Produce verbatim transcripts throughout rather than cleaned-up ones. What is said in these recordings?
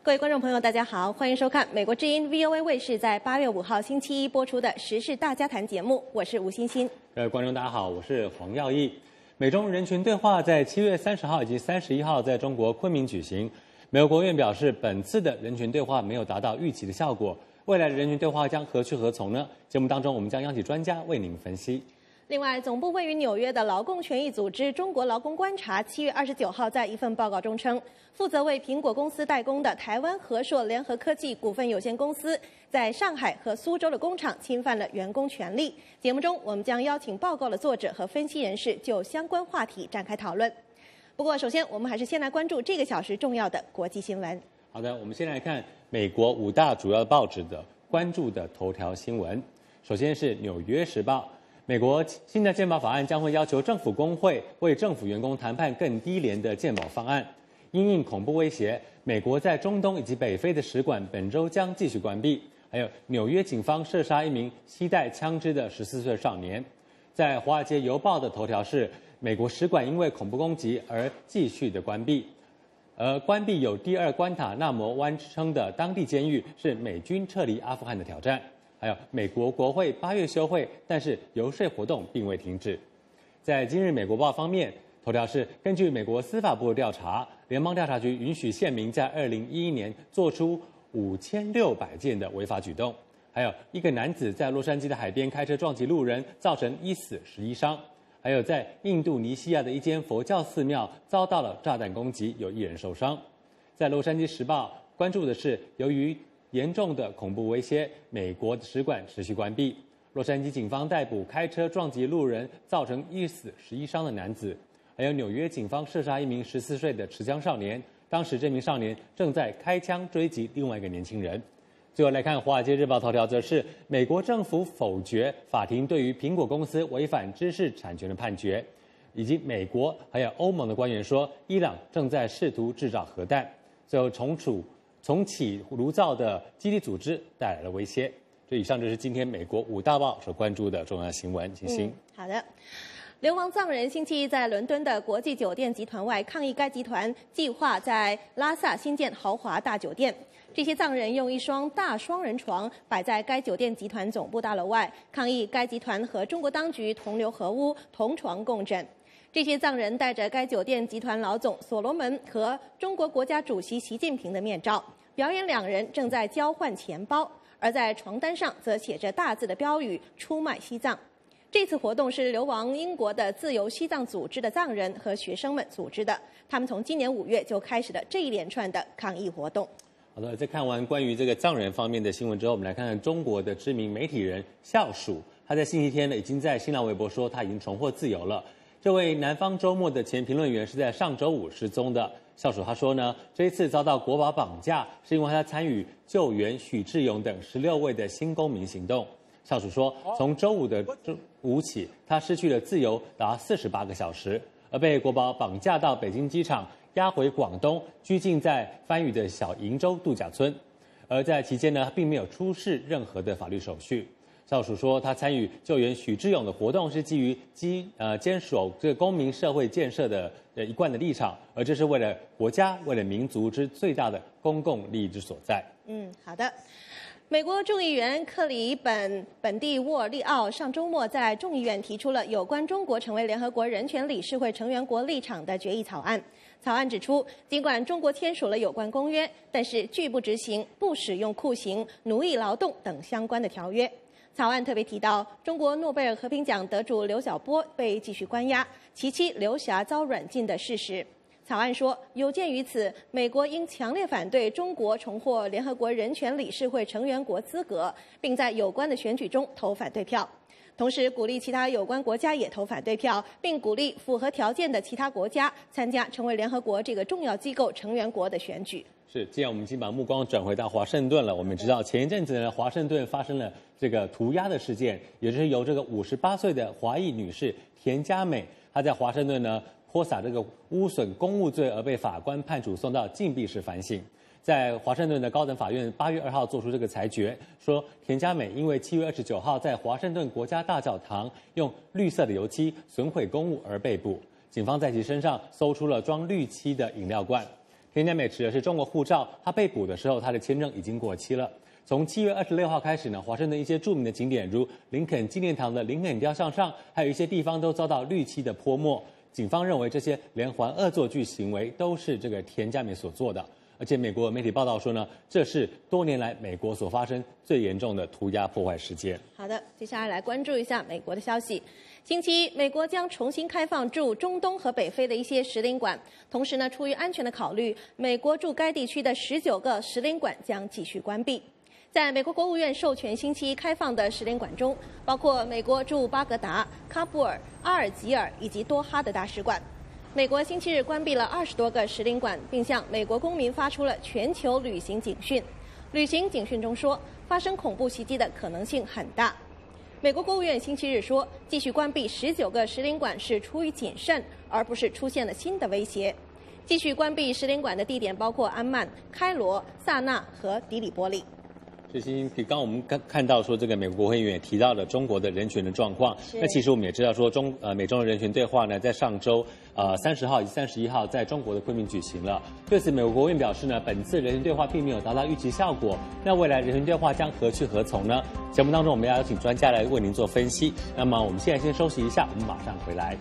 各位观众朋友，大家好，欢迎收看美国之音 V O A 卫视在八月五号星期一播出的《时事大家谈》节目，我是吴欣欣。 各位观众大家好，我是黄耀义。美中人权对话在七月三十号以及三十一号在中国昆明举行。美国国务院表示，本次的人权对话没有达到预期的效果，未来的人权对话将何去何从呢？节目当中，我们将邀请专家为您分析。 另外，总部位于纽约的劳工权益组织中国劳工观察七月二十九号在一份报告中称，负责为苹果公司代工的台湾和硕联合科技股份有限公司在上海和苏州的工厂侵犯了员工权利。节目中，我们将邀请报告的作者和分析人士就相关话题展开讨论。不过，首先我们还是先来关注这个小时重要的国际新闻。 好的，我们先来看美国五大主要报纸的关注的头条新闻。首先是《纽约时报》。美国新的健保法案将会要求政府工会为政府员工谈判更低廉的健保方案。因应恐怖威胁，美国在中东以及北非的使馆本周将继续关闭。还有纽约警方射杀一名携带枪支的十四岁少年。在《华尔街邮报》的头条是，美国使馆因为恐怖攻击而继续的关闭。而关闭有第二关塔那摩湾之称的当地监狱，是美军撤离阿富汗的挑战。还有美国国会八月休会，但是游说活动并未停止。在今日美国报方面，头条是根据美国司法部的调查，联邦调查局允许县民在二零一一年做出五千六百件的违法举动。还有一个男子在洛杉矶的海边开车撞击路人，造成一死十一伤。还有在印度尼西亚的一间佛教寺庙遭到了炸弹攻击，有一人受伤。在洛杉矶时报关注的是，由于严重的恐怖威胁，美国使馆持续关闭。洛杉矶警方逮捕开车撞击路人，造成一死十一伤的男子。还有纽约警方射杀一名十四岁的持枪少年，当时这名少年正在开枪追击另外一个年轻人。最后来看《华尔街日报》头条，则是美国政府否决法庭对于苹果公司违反知识产权的判决，以及美国还有欧盟的官员说，伊朗正在试图制造核弹。最后重处。重启炉灶的基地组织带来了威胁。这以上就是今天美国五大报所关注的重要新闻。请欣、 嗯、好的。流亡藏人星期一在伦敦的国际酒店集团外抗议，该集团计划在拉萨新建豪华大酒店。这些藏人用一双大双人床摆在该酒店集团总部大楼外，抗议该集团和中国当局同流合污、同床共枕。这些藏人戴着该酒店集团老总所罗门和中国国家主席习近平的面罩，表演两人正在交换钱包，而在床单上则写着大字的标语“出卖西藏”。这次活动是流亡英国的自由西藏组织的藏人和学生们组织的，他们从今年五月就开始了这一连串的抗议活动。 好的，在看完关于这个藏人方面的新闻之后，我们来看看中国的知名媒体人笑鼠，他在星期天呢已经在新浪微博说他已经重获自由了。这位南方周末的前评论员是在上周五失踪的。笑鼠他说呢，这一次遭到国保绑架，是因为他参与救援许志勇等十六位的新公民行动。笑鼠说，从周五的周五起，他失去了自由达四十八个小时，而被国保绑架到北京机场，押回广东，拘禁在番禺的小瀛洲度假村。而在期间呢，并没有出示任何的法律手续。笑鼠说，他参与救援许志勇的活动是基于基呃坚守这个公民社会建设的呃一贯的立场，而这是为了国家、为了民族之最大的公共利益之所在。 嗯，好的。美国众议员克里本本蒂沃尔利奥上周末在众议院提出了有关中国成为联合国人权理事会成员国立场的决议草案。草案指出，尽管中国签署了有关公约，但是拒不执行不使用酷刑、奴役劳动等相关的条约。草案特别提到，中国诺贝尔和平奖得主刘晓波被继续关押，其妻刘霞遭软禁的事实。草案说，有鉴于此，美国应强烈反对中国重获联合国人权理事会成员国资格，并在有关的选举中投反对票。同时，鼓励其他有关国家也投反对票，并鼓励符合条件的其他国家参加成为联合国这个重要机构成员国的选举。 是，既然我们已经把目光转回到华盛顿了，我们知道前一阵子呢，华盛顿发生了这个涂鸦的事件，也就是由这个五十八岁的华裔女士田佳美，她在华盛顿呢泼洒这个污损公务罪而被法官判处送到禁闭室反省。在华盛顿的高等法院八月二号做出这个裁决，说田佳美因为七月二十九号在华盛顿国家大教堂用绿色的油漆损毁公物而被捕，警方在其身上搜出了装氯漆的饮料罐。 田佳美持的是中国护照，她被捕的时候，她的签证已经过期了。从七月二十六号开始呢，华盛顿一些著名的景点，如林肯纪念堂的林肯雕像上，还有一些地方都遭到绿漆的泼墨。警方认为这些连环恶作剧行为都是这个田佳美所做的。而且美国媒体报道说呢，这是多年来美国所发生最严重的涂鸦破坏事件。 好的，接下来来关注一下美国的消息。星期一，美国将重新开放驻中东和北非的一些使领馆，同时呢，出于安全的考虑，美国驻该地区的十九个使领馆将继续关闭。在美国国务院授权星期一开放的使领馆中，包括美国驻巴格达、喀布尔、阿尔及尔以及多哈的大使馆。美国星期日关闭了二十多个使领馆，并向美国公民发出了全球旅行警讯。旅行警讯中说，发生恐怖袭击的可能性很大。美国国务院星期日说，继续关闭十九个使领馆是出于谨慎，而不是出现了新的威胁。继续关闭使领馆的地点包括安曼、开罗、萨那和迪里波利。 所以，刚刚我们看看到说，这个美国国会议员也提到了中国的人权的状况。那其实我们也知道说，中呃美中的人权对话呢，在上周呃三十号以及三十一号在中国的昆明举行了。对此，美国国务院表示呢，本次人权对话并没有达到预期效果。那未来人权对话将何去何从呢？节目当中我们要邀请专家来为您做分析。那么我们现在先休息一下，我们马上回来。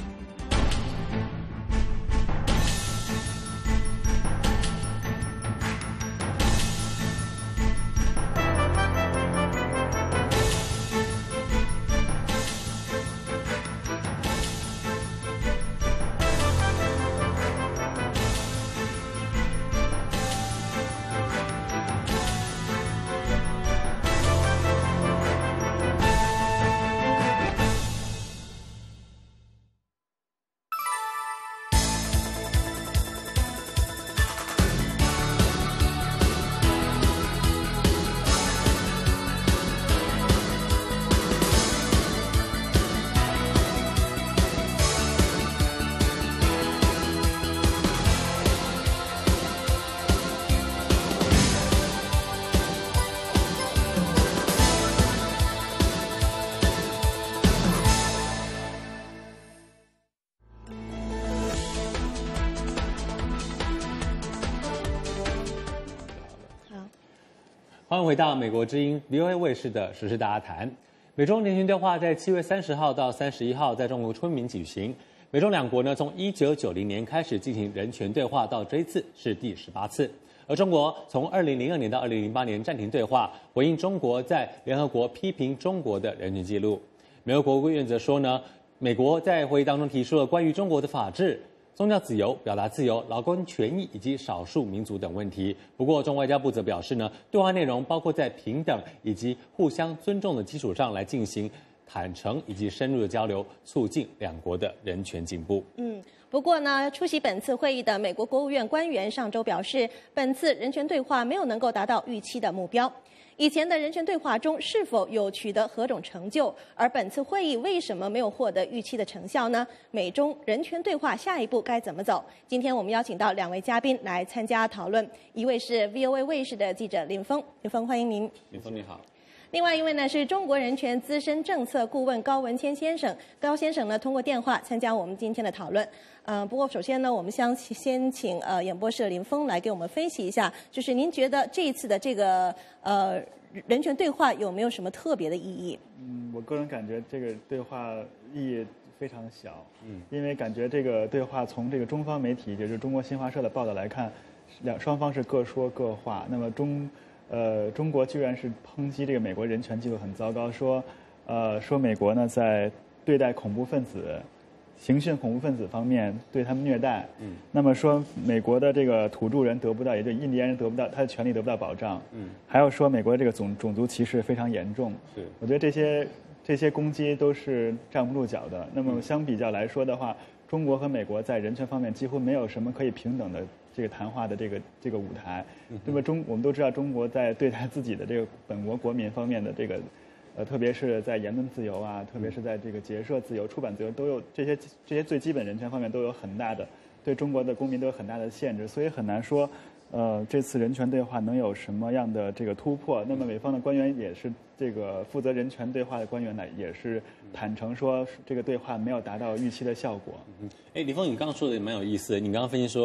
欢迎回到美国之音 V O A 卫视的时事大家谈。美中人权对话在七月三十号到三十一号在中国昆明举行。美中两国呢，从一九九零年开始进行人权对话，到这一次是第十八次。而中国从二零零二年到二零零八年暂停对话，回应中国在联合国批评中国的人权记录。美国国务院则说呢，美国在会议当中提出了关于中国的法治、宗教自由、表达自由、劳工权益以及少数民族等问题。不过，中外交部则表示呢，对话内容包括在平等以及互相尊重的基础上来进行坦诚以及深入的交流，促进两国的人权进步。 嗯。不过呢，出席本次会议的美国国务院官员上周表示，本次人权对话没有能够达到预期的目标。以前的人权对话中是否有取得何种成就？而本次会议为什么没有获得预期的成效呢？美中人权对话下一步该怎么走？今天我们邀请到两位嘉宾来参加讨论，一位是 V O A 卫视的记者林峰，林峰欢迎您。 林峰你好。 另外一位呢是中国人权资深政策顾问高文谦先生，高先生呢通过电话参加我们今天的讨论。呃，不过首先呢，我们先先请呃演播室林峰来给我们分析一下，就是您觉得这一次的这个呃人权对话有没有什么特别的意义？ 嗯，我个人感觉这个对话意义非常小，嗯，因为感觉这个对话从这个中方媒体，也就是中国新华社的报道来看，两双方是各说各话。那么中呃，中国居然是抨击这个美国人权记录很糟糕，说，呃，说美国呢在对待恐怖分子、刑讯恐怖分子方面对他们虐待。嗯。那么说美国的这个土著人得不到，也就印第安人得不到他的权利得不到保障。嗯。还有说美国这个种种族歧视非常严重。 是。 我觉得这些这些攻击都是站不住脚的。那么相比较来说的话，中国和美国在人权方面几乎没有什么可以平等的这个谈话的这个这个舞台。那么中我们都知道，中国在对待自己的这个本国国民方面的这个，呃，特别是在言论自由啊，特别是在这个结社自由、出版自由，都有这些这些最基本人权方面都有很大的对中国的公民都有很大的限制，所以很难说，呃，这次人权对话能有什么样的这个突破。那么美方的官员也是这个负责人权对话的官员呢，也是坦诚说这个对话没有达到预期的效果。 嗯，哎，李峰，你刚刚说的也蛮有意思的，你刚刚分析说。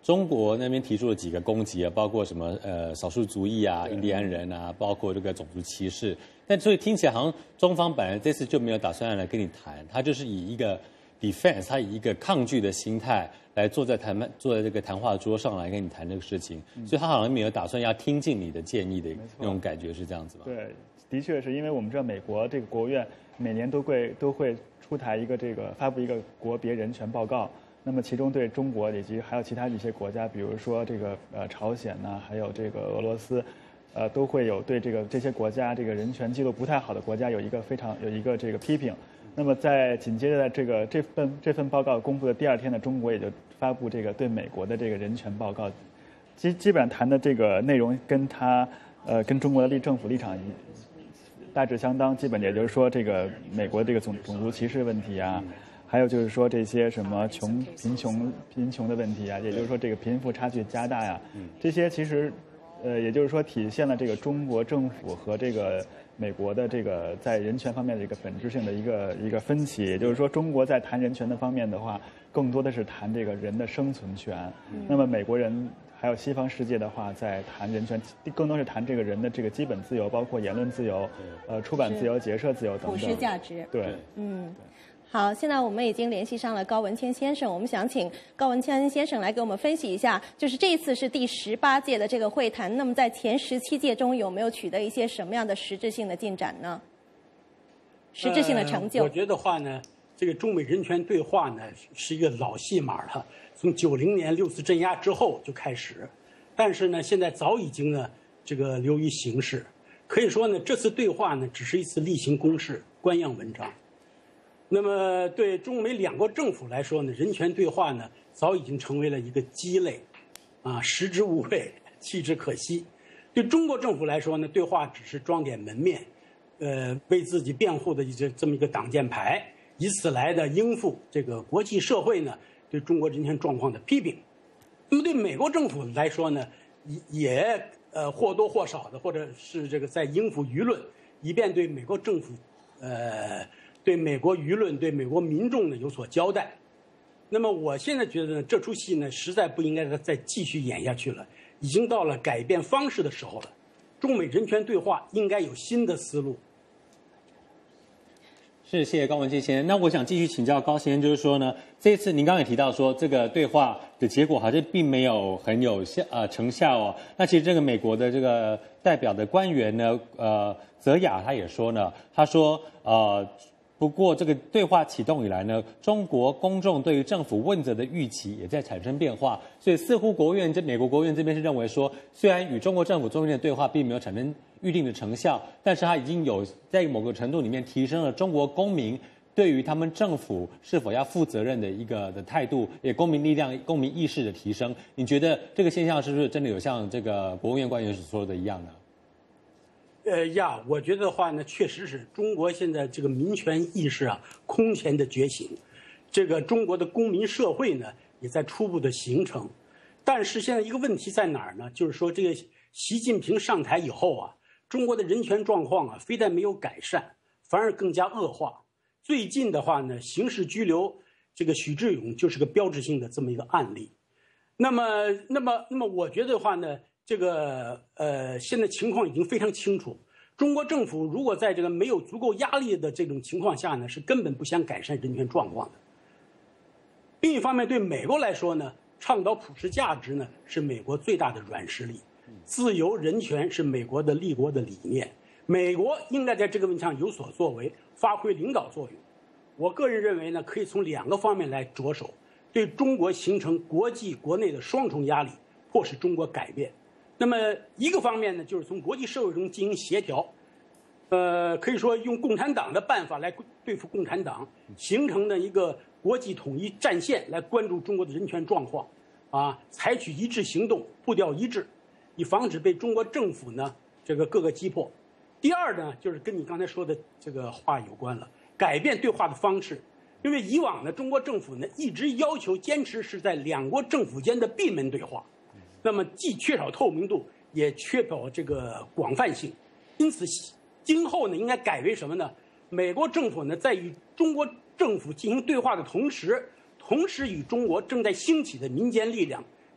中国那边提出了几个攻击啊，包括什么呃少数族裔啊、印第安人啊，包括这个种族歧视。但所以听起来好像中方本来这次就没有打算来跟你谈，他就是以一个 defense， 他以一个抗拒的心态来坐在谈判坐在这个谈话桌上来跟你谈这个事情，嗯、所以他好像没有打算要听进你的建议的那种感觉，是这样子吗？ 对，的确是因为我们知道美国这个国务院每年都会都会出台一个这个发布一个国别人权报告。那么其中对中国以及还有其他一些国家，比如说这个呃朝鲜呐、啊，还有这个俄罗斯，呃都会有对这个这些国家这个人权记录不太好的国家有一个非常有一个这个批评。那么在紧接着在这个这份这份报告公布的第二天呢，中国也就发布这个对美国的这个人权报告，基基本上谈的这个内容跟他呃跟中国的立政府立场大致相当，基本也就是说这个美国这个种种族歧视问题啊。还有就是说这些什么穷贫穷贫穷的问题啊，也就是说这个贫富差距加大呀，这些其实，呃，也就是说体现了这个中国政府和这个美国的这个在人权方面的一个本质性的一个一个分歧。也就是说，中国在谈人权的方面的话，更多的是谈这个人的生存权；那么美国人还有西方世界的话，在谈人权，更多是谈这个人的这个基本自由，包括言论自由、呃出版自由、结社自由等等。 普世价值。 对， 嗯。好，现在我们已经联系上了高文谦先生，我们想请高文谦先生来给我们分析一下，就是这一次是第十八届的这个会谈，那么在前十七届中有没有取得一些什么样的实质性的进展呢？实质性的成就？ 呃、我觉得话呢，这个中美人权对话呢是一个老戏码了，从九零年六四镇压之后就开始，但是呢，现在早已经呢这个流于形式，可以说呢，这次对话呢只是一次例行公事、官样文章。那么，对中美两国政府来说呢，人权对话呢，早已经成为了一个鸡肋，啊，食之无味，弃之可惜。对中国政府来说呢，对话只是装点门面，呃，为自己辩护的一这这么一个挡箭牌，以此来的应付这个国际社会呢对中国人权状况的批评。那么，对美国政府来说呢，也呃或多或少的，或者是这个在应付舆论，以便对美国政府，呃。对美国舆论、对美国民众呢有所交代。那么我现在觉得呢，这出戏呢实在不应该再继续演下去了，已经到了改变方式的时候了。中美人权对话应该有新的思路。 是，谢谢高文谦先生。那我想继续请教高先生，就是说呢，这次您刚才也提到说，这个对话的结果好像并没有很有效呃成效哦。那其实这个美国的这个代表的官员呢，呃，泽雅他也说呢，他说呃。不过，这个对话启动以来呢，中国公众对于政府问责的预期也在产生变化，所以似乎国务院这美国国务院这边是认为说，虽然与中国政府中间的对话并没有产生预定的成效，但是它已经有在某个程度里面提升了中国公民对于他们政府是否要负责任的一个的态度，也公民力量、公民意识的提升。你觉得这个现象是不是真的有像这个国务院官员所说的一样呢？ 呃呀，我觉得的话呢，确实是中国现在这个民权意识啊空前的觉醒，这个中国的公民社会呢也在初步的形成。但是现在一个问题在哪儿呢？就是说这个习近平上台以后啊，中国的人权状况啊非但没有改善，反而更加恶化。最近的话呢，刑事拘留这个许志勇就是个标志性的这么一个案例。那么，那么，那么，我觉得的话呢。这个呃，现在情况已经非常清楚。中国政府如果在这个没有足够压力的这种情况下呢，是根本不想改善人权状况的。另一方面，对美国来说呢，倡导普世价值呢是美国最大的软实力，自由人权是美国的立国的理念。美国应该在这个问题上有所作为，发挥领导作用。我个人认为呢，可以从两个方面来着手，对中国形成国际国内的双重压力，迫使中国改变。那么一个方面呢，就是从国际社会中进行协调，呃，可以说用共产党的办法来对付共产党，形成的一个国际统一战线来关注中国的人权状况，啊，采取一致行动，步调一致，以防止被中国政府呢这个各个击破。第二呢，就是跟你刚才说的这个话有关了，改变对话的方式，因为以往呢，中国政府呢一直要求坚持是在两国政府间的闭门对话。那么既缺少透明度，也缺少这个广泛性，因此今后呢应该改为什么呢？美国政府呢在与中国政府进行对话的同时，同时与中国正在兴起的民间力量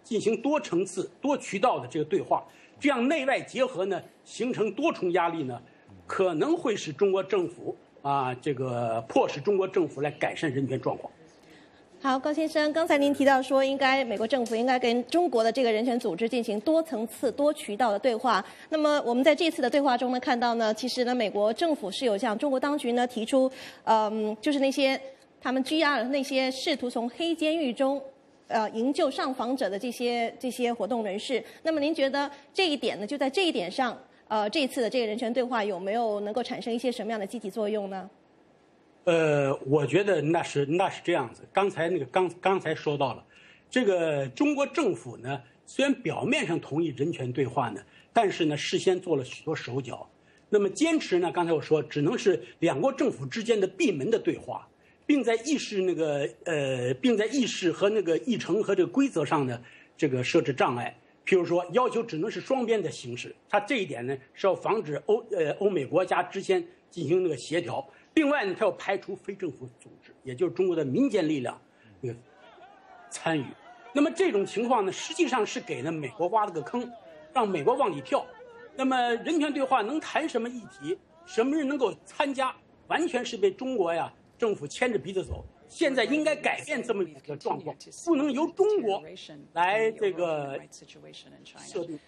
进行多层次、多渠道的这个对话，这样内外结合呢，形成多重压力呢，可能会使中国政府啊，这个迫使中国政府来改善人权状况。 好，高先生，刚才您提到说，应该美国政府应该跟中国的这个人权组织进行多层次、多渠道的对话。那么我们在这次的对话中呢，看到呢，其实呢，美国政府是有向中国当局呢提出，嗯，就是那些他们拘押了那些试图从黑监狱中呃营救上访者的这些这些活动人士。那么您觉得这一点呢，就在这一点上，呃，这一次的这个人权对话有没有能够产生一些什么样的积极作用呢？ 呃，我觉得那是那是这样子。刚才那个刚刚才说到了，这个中国政府呢，虽然表面上同意人权对话呢，但是呢，事先做了许多手脚。那么坚持呢，刚才我说，只能是两国政府之间的闭门的对话，并在议事那个呃，并在议事和那个议程和这个规则上呢，这个设置障碍。譬如说，要求只能是双边的形式，它这一点呢是要防止欧呃欧美国家之间进行那个协调。另外呢，它要排除非政府组织，也就是中国的民间力量那个参与。那么这种情况呢，实际上是给了美国挖了个坑，让美国往里跳。那么人权对话能谈什么议题，什么人能够参加，完全是被中国呀政府牵着鼻子走。现在应该改变这么一个状况，不能由中国来这个设定。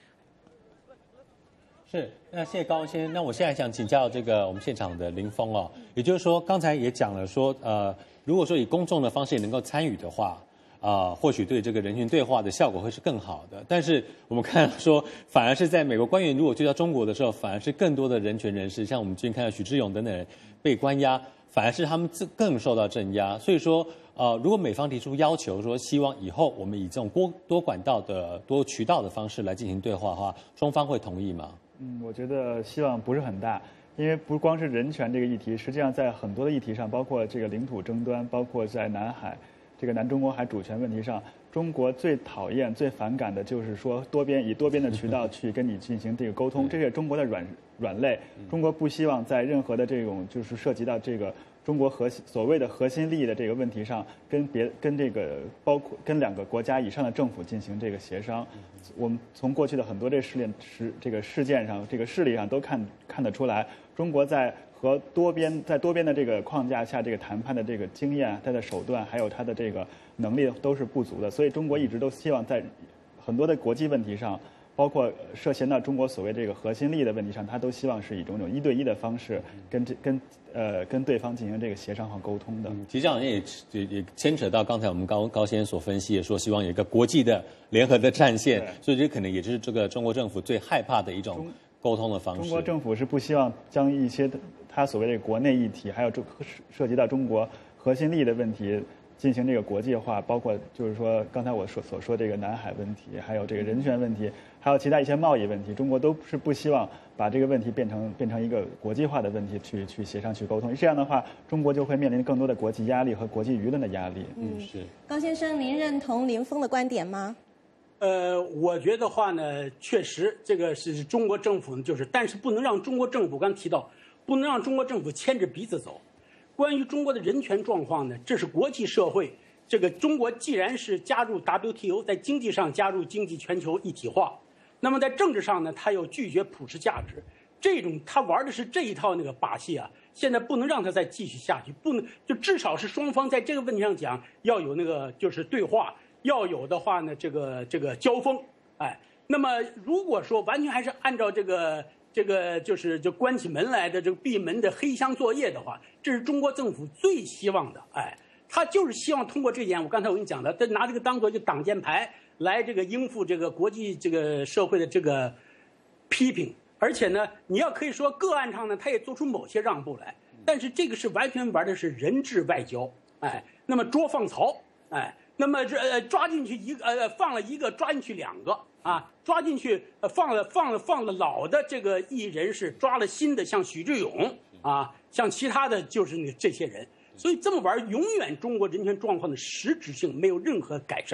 是，那谢谢高先生。那我现在想请教这个我们现场的林峰哦，也就是说，刚才也讲了说，呃，如果说以公众的方式也能够参与的话，啊、呃，或许对这个人权对话的效果会是更好的。但是我们看到说，反而是在美国官员如果去到中国的时候，反而是更多的人权人士，像我们最近看到许志勇等等人被关押，反而是他们更受到镇压。所以说，呃，如果美方提出要求说，希望以后我们以这种多多管道的、多渠道的方式来进行对话的话，双方会同意吗？ 嗯，我觉得希望不是很大，因为不光是人权这个议题，实际上在很多的议题上，包括这个领土争端，包括在南海这个南中国海主权问题上，中国最讨厌、最反感的就是说多边以多边的渠道去跟你进行这个沟通，这是中国的软软肋。中国不希望在任何的这种就是涉及到这个中国核心所谓的核心利益的这个问题上，跟别跟这个包括跟两个国家以上的政府进行这个协商。我们从过去的很多这事件事这个事件上，这个事例上都看看得出来，中国在和多边在多边的这个框架下，这个谈判的这个经验、它的手段，还有它的这个能力都是不足的。所以中国一直都希望在很多的国际问题上，包括涉嫌到中国所谓这个核心利益的问题上，他都希望是以一种种一对一的方式跟这跟呃跟对方进行这个协商和沟通的。 嗯，其实这样也也也牵扯到刚才我们高高先生所分析的，说希望有一个国际的联合的战线，所以这可能也就是这个中国政府最害怕的一种沟通的方式。 中国政府是不希望将一些他所谓的国内议题，还有这涉及到中国核心利益的问题进行这个国际化，包括就是说刚才我所所说这个南海问题，还有这个人权问题，还有其他一些贸易问题，中国都是不希望把这个问题变成变成一个国际化的问题去去协商去沟通。这样的话，中国就会面临更多的国际压力和国际舆论的压力。 嗯，是。高先生，您认同林峰的观点吗？ 呃，我觉得话呢，确实这个是中国政府呢，就是，但是不能让中国政府刚提到，不能让中国政府牵着鼻子走。关于中国的人权状况呢，这是国际社会。这个中国既然是加入 W T O， 在经济上加入经济全球一体化，那么在政治上呢，他又拒绝普世价值。这种他玩的是这一套那个把戏啊，现在不能让他再继续下去，不能就至少是双方在这个问题上讲要有那个就是对话，要有的话呢，这个这个交锋。哎，那么如果说完全还是按照这个。这个就是就关起门来的这个闭门的黑箱作业的话，这是中国政府最希望的。哎，他就是希望通过这点，我刚才我跟你讲的，他拿这个当做就挡箭牌来这个应付这个国际这个社会的这个批评。而且呢，你要可以说个案上呢，他也做出某些让步来，但是这个是完全玩的是人质外交。哎，那么捉放曹，哎，那么这呃抓进去一个呃放了一个，抓进去两个。啊，抓进去，呃，放了放了放了老的这个艺人是抓了新的，像许志勇啊，像其他的就是那这些人，所以这么玩，永远中国人权状况的实质性没有任何改善。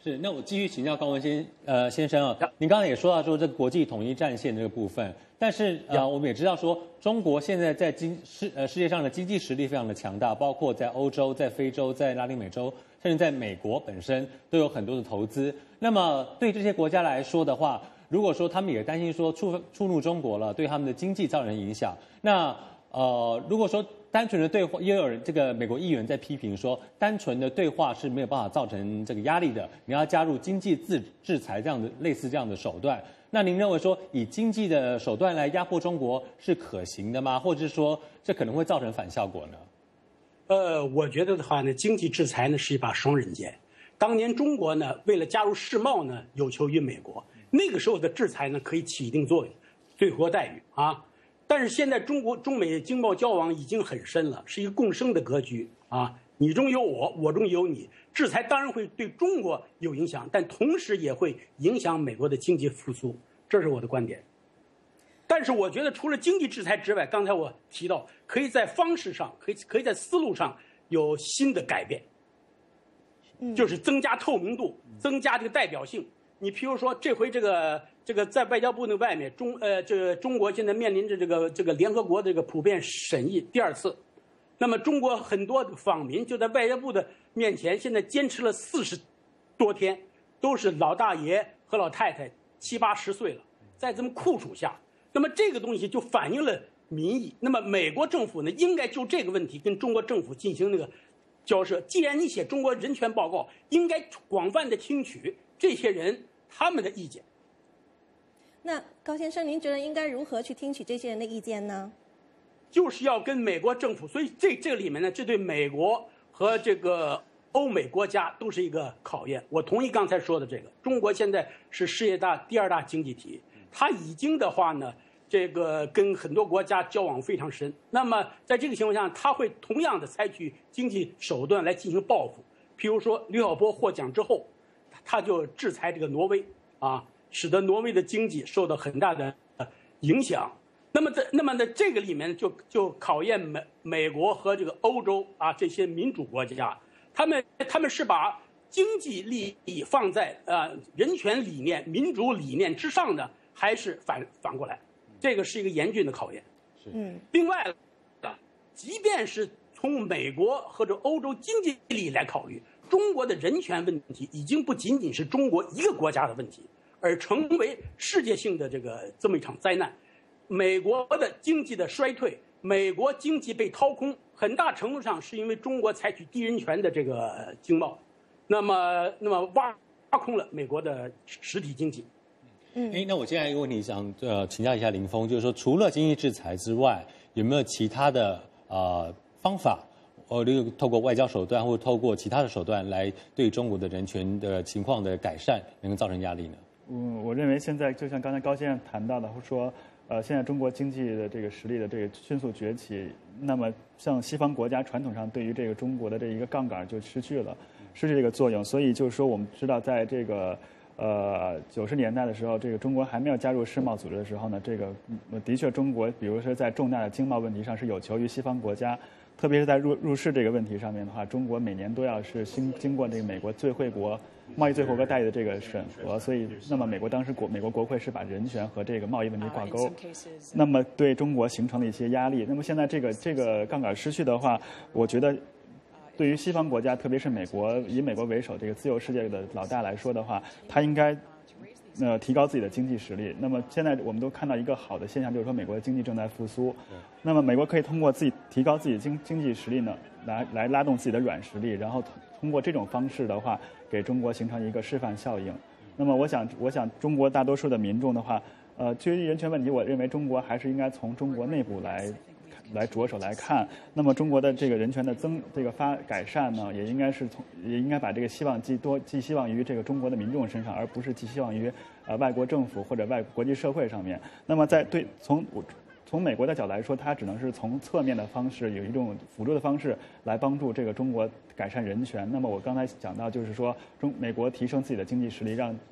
是，那我继续请教高文先呃先生啊，您刚才也说到说这个国际统一战线这个部分，但是呃我们也知道说中国现在在经世呃世界上的经济实力非常的强大，包括在欧洲、在非洲、在拉丁美洲，甚至在美国本身都有很多的投资。那么对这些国家来说的话，如果说他们也担心说触触怒中国了，对他们的经济造成影响，那呃如果说单纯的对话，也有人这个美国议员在批评说，单纯的对话是没有办法造成这个压力的，你要加入经济制制裁这样的类似这样的手段。那您认为说以经济的手段来压迫中国是可行的吗？或者是说这可能会造成反效果呢？ 呃，我觉得的话呢，经济制裁呢是一把双刃剑。当年中国呢为了加入世贸呢有求于美国，那个时候的制裁呢可以起一定作用，最惠待遇啊。但是现在中国中美经贸交往已经很深了，是一个共生的格局啊，你中有我，我中有你。制裁当然会对中国有影响，但同时也会影响美国的经济复苏，这是我的观点。但是我觉得除了经济制裁之外，刚才我提到可以在方式上，可以可以在思路上有新的改变，就是增加透明度，增加这个代表性。你譬如说这回这个这个在外交部那外面中呃这个中国现在面临着这个这个联合国这个普遍审议第二次，那么中国很多访民就在外交部的面前现在坚持了四十多天，都是老大爷和老太太七八十岁了，在这么酷暑下，那么这个东西就反映了民意。那么美国政府呢应该就这个问题跟中国政府进行那个交涉。既然你写中国人权报告，应该广泛的听取这些人他们的意见。 那高先生，您觉得应该如何去听取这些人的意见呢？ 就是要跟美国政府，所以这这里面呢，这对美国和这个欧美国家都是一个考验。我同意刚才说的这个，中国现在是世界大第二大经济体，它已经的话呢，这个跟很多国家交往非常深。那么在这个情况下，它会同样的采取经济手段来进行报复。譬如说，刘晓波获奖之后，他就制裁这个挪威啊，使得挪威的经济受到很大的影响。那么在那么在这个里面就就考验美美国和这个欧洲啊这些民主国家，他们他们是把经济利益放在呃人权理念、民主理念之上呢，还是反反过来？这个是一个严峻的考验。 嗯。 另外，即便是从美国或者欧洲经济利益来考虑，中国的人权问题已经不仅仅是中国一个国家的问题，而成为世界性的这个这么一场灾难。美国的经济的衰退，美国经济被掏空，很大程度上是因为中国采取低人权的这个经贸，那么那么挖挖空了美国的实体经济。 嗯，哎，那我接下来一个问题想呃请教一下林峰，就是说除了经济制裁之外，有没有其他的呃方法？呃，例如透过外交手段或透过其他的手段来对中国的人权的情况的改善，能够造成压力呢？ 嗯，我认为现在就像刚才高先生谈到的，说，呃，现在中国经济的这个实力的这个迅速崛起，那么像西方国家传统上对于这个中国的这一个杠杆就失去了，失去这个作用。所以就是说，我们知道在这个呃九十年代的时候，这个中国还没有加入世贸组织的时候呢，这个的确中国，比如说在重大的经贸问题上是有求于西方国家。特别是在入入世这个问题上面的话，中国每年都要是经经过这个美国最惠国贸易最惠国待遇的这个审核，所以那么美国当时国美国国会是把人权和这个贸易问题挂钩，那么对中国形成了一些压力。那么现在这个这个杠杆失去的话，我觉得对于西方国家，特别是美国以美国为首这个自由世界的老大来说的话，他应该呃提高自己的经济实力。那么现在我们都看到一个好的现象，就是说美国的经济正在复苏。那么美国可以通过自己提高自己经经济实力呢，来来拉动自己的软实力，然后通过这种方式的话，给中国形成一个示范效应。那么我想，我想中国大多数的民众的话，呃，对于人权问题，我认为中国还是应该从中国内部来来着手来看。那么中国的这个人权的增这个发改善呢，也应该是从也应该把这个希望寄多寄希望于这个中国的民众身上，而不是寄希望于呃外国政府或者外国际社会上面。那么在对从从美国的角度来说，它只能是从侧面的方式，有一种辅助的方式来帮助这个中国改善人权。那么我刚才讲到，就是说中美国提升自己的经济实力，让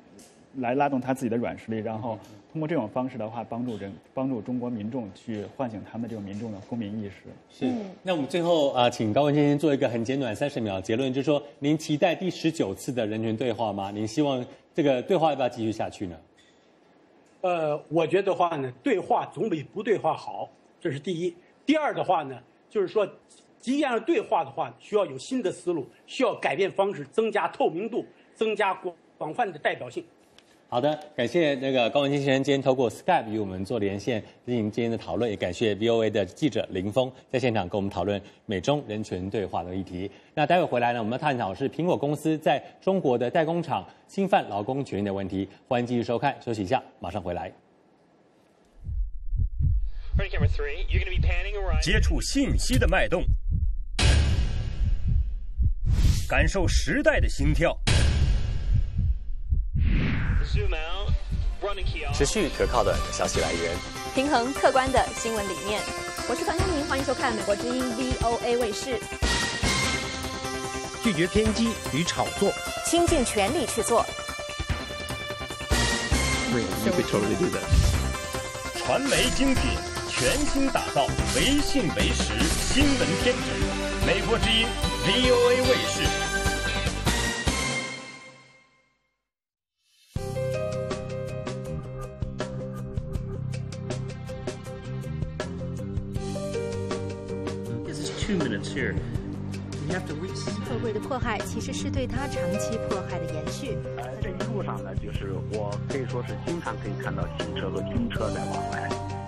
来拉动他自己的软实力，然后通过这种方式的话，帮助人帮助中国民众去唤醒他们这种民众的公民意识。 是。那我们最后啊、呃，请高文先生做一个很简短三十秒结论，就是说您期待第十九次的人权对话吗？您希望这个对话要不要继续下去呢？ 呃，我觉得话呢，对话总比不对话好，这是第一。第二的话呢，就是说，即便是对话的话，需要有新的思路，需要改变方式，增加透明度，增加广广泛的代表性。 好的，感谢那个高文先生今天透过 Skype 与我们做连线进行今天的讨论，也感谢 V O A 的记者林峰在现场跟我们讨论美中人权对话的议题。那待会回来呢，我们要探讨是苹果公司在中国的代工厂侵犯劳工权益的问题。欢迎继续收看，休息一下，马上回来。 接触信息的脉动，感受时代的心跳。 持续可靠的消息来源， 平衡客观的新闻理念。我是团东明，欢迎收看美国之音 V O A 卫视。 拒绝偏激与炒作， 倾尽全力去做。 You could totally do that. 传媒精品全新打造，唯信唯实新闻天职。美国之音 V O A 卫视。 Two minutes here. You have to reach. 社会的迫害其实是对他长期迫害的延续。 呃，这一路上呢，就是我可以说是经常可以看到汽车和军车在往来。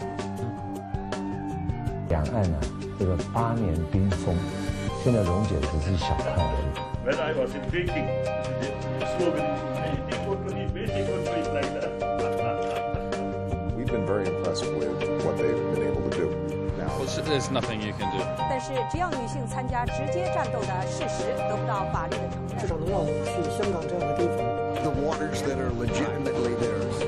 两岸啊，这个八年冰封，现在溶解只是小块而已。 When I was in Beijing, the slogan is "Totally, basically like that." We've been very impressed with what they've been able to do. Well, there's nothing you can do. 但是，只要女性参加直接战斗的事实得不到法律的承认， 至少能让我们去香港这样的地方。 The waters that are legitimately theirs.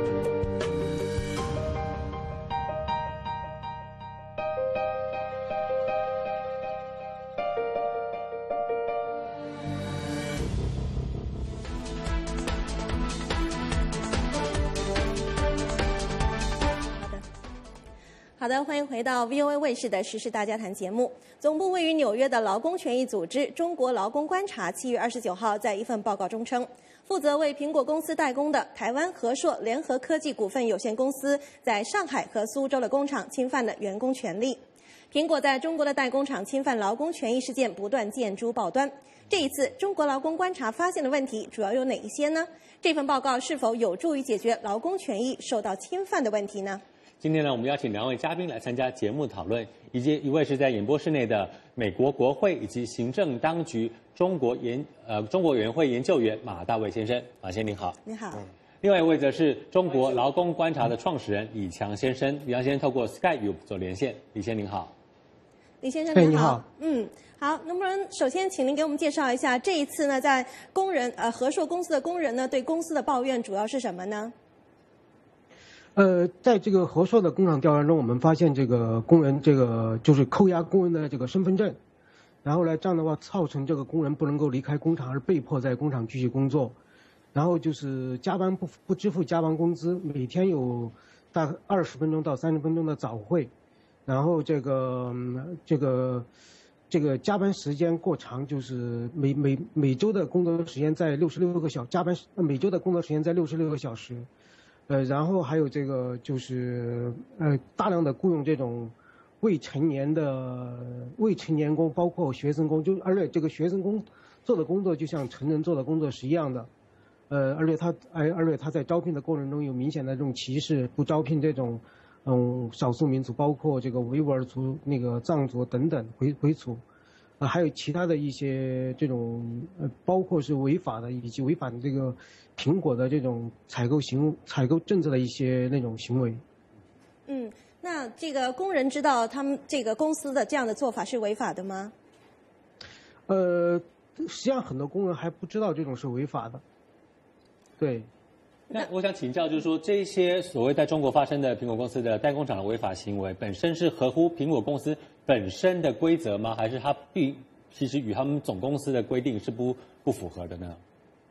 好的，欢迎回到 V O A 卫视的时事大家谈节目。总部位于纽约的劳工权益组织中国劳工观察七月二十九号在一份报告中称，负责为苹果公司代工的台湾和硕联合科技股份有限公司在上海和苏州的工厂侵犯了员工权利。苹果在中国的代工厂侵犯劳工权益事件不断见诸报端。这一次，中国劳工观察发现的问题主要有哪一些呢？这份报告是否有助于解决劳工权益受到侵犯的问题呢？ 今天呢，我们邀请两位嘉宾来参加节目讨论，以及一位是在演播室内的美国国会以及行政当局中国研呃中国委员会研究员马大卫先生，马先生您好。 你好。 另外一位则是中国劳工观察的创始人李强先生，李强先生透过 Skype 做连线，李先生您好。 李先生您好。嗯，好，能不能首先请您给我们介绍一下这一次呢，在工人呃和硕公司的工人呢对公司的抱怨主要是什么呢？ 呃，在这个和硕的工厂调查中，我们发现这个工人这个就是扣押工人的这个身份证，然后呢，这样的话造成这个工人不能够离开工厂，而被迫在工厂继续工作，然后就是加班不不支付加班工资，每天有大概二十分钟到三十分钟的早会，然后这个、嗯、这个这个加班时间过长，就是每每每周的工作时间在六十六个小加班每周的工作时间在六十六个小时。呃，然后还有这个就是呃大量的雇佣这种未成年的未成年工，包括学生工，就而且这个学生工做的工作就像成人做的工作是一样的，呃，而且他而而且他在招聘的过程中有明显的这种歧视，不招聘这种嗯少数民族，包括这个维吾尔族、那个藏族等等回回族，呃，还有其他的一些这种呃，包括是违法的以及违反这个。苹果的这种采购行采购政策的一些那种行为。 嗯，那这个工人知道他们这个公司的这样的做法是违法的吗？ 呃，实际上很多工人还不知道这种是违法的。对。 那我想请教，就是说这些所谓在中国发生的苹果公司的代工厂的违法行为，本身是合乎苹果公司本身的规则吗？还是它必其实与他们总公司的规定是不不符合的呢？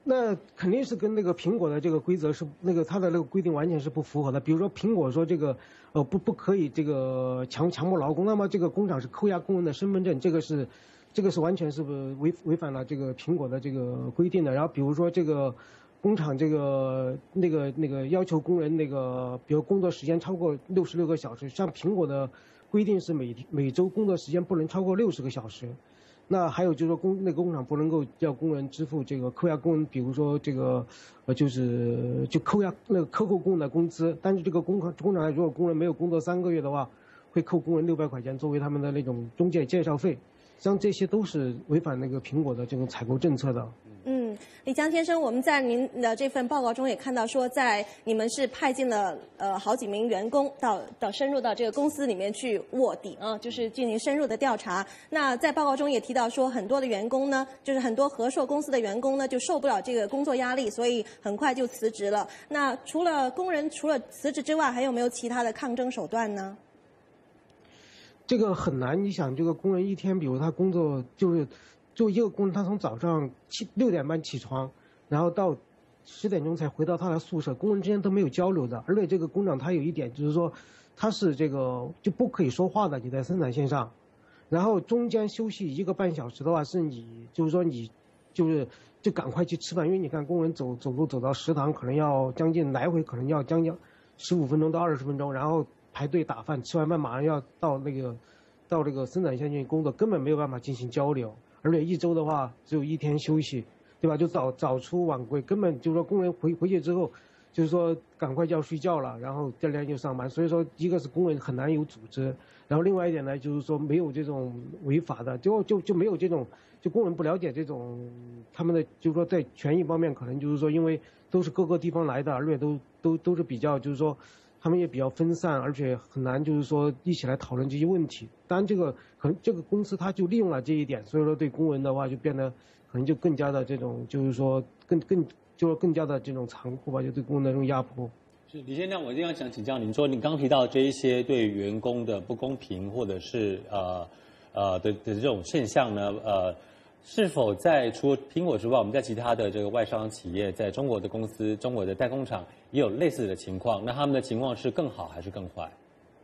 那肯定是跟那个苹果的这个规则是那个它的那个规定完全是不符合的。比如说苹果说这个呃不不可以这个强强迫劳工，那么这个工厂是扣押工人的身份证，这个是这个是完全是违违反了这个苹果的这个规定的。然后比如说这个工厂这个那个那个要求工人那个比如工作时间超过六十六个小时，像苹果的规定是每每周工作时间不能超过六十个小时。那还有就是说工那个工厂不能够叫工人支付这个扣押工人，比如说这个呃就是就扣押那个克扣工人的工资，但是这个工厂工厂如果工人没有工作三个月的话，会扣工人六百块钱作为他们的那种中介介绍费，像这些都是违反那个苹果的这种采购政策的。 嗯，李江先生，我们在您的这份报告中也看到说，在你们是派进了呃好几名员工到到深入到这个公司里面去卧底啊，就是进行深入的调查。那在报告中也提到说，很多的员工呢，就是很多和硕公司的员工呢，就受不了这个工作压力，所以很快就辞职了。那除了工人除了辞职之外，还有没有其他的抗争手段呢？ 这个很难，你想这个工人一天，比如他工作就是。就一个工人，他从早上七六点半起床，然后到十点钟才回到他的宿舍，工人之间都没有交流的。而且这个工厂他有一点就是说，他是这个就不可以说话的，你在生产线上，然后中间休息一个半小时的话，是你就是说你就是就赶快去吃饭，因为你看工人走走路走到食堂可能要将近来回可能要将近十五分钟到二十分钟，然后排队打饭，吃完饭马上要到那个到这个生产线去工作，根本没有办法进行交流。而且一周的话只有一天休息，对吧？就早早出晚归，根本就是说工人回回去之后，就是说赶快就要睡觉了，然后第二天就上班。所以说，一个是工人很难有组织，然后另外一点呢，就是说没有这种违法的，就就就没有这种，就工人不了解这种他们的，就是说在权益方面，可能就是说因为都是各个地方来的，而且都都都是比较就是说。他们也比较分散，而且很难，就是说一起来讨论这些问题。当然，这个可能这个公司它就利用了这一点，所以说对工人的话就变得可能就更加的这种，就是说更更就是更加的这种残酷吧，就对工人的这种压迫。 是李先生，我一定要想请教您说，您刚提到这一些对员工的不公平，或者是呃呃的的这种现象呢，呃。是否在除了苹果之外，我们在其他的这个外商企业，在中国的公司、中国的代工厂也有类似的情况？那他们的情况是更好还是更坏？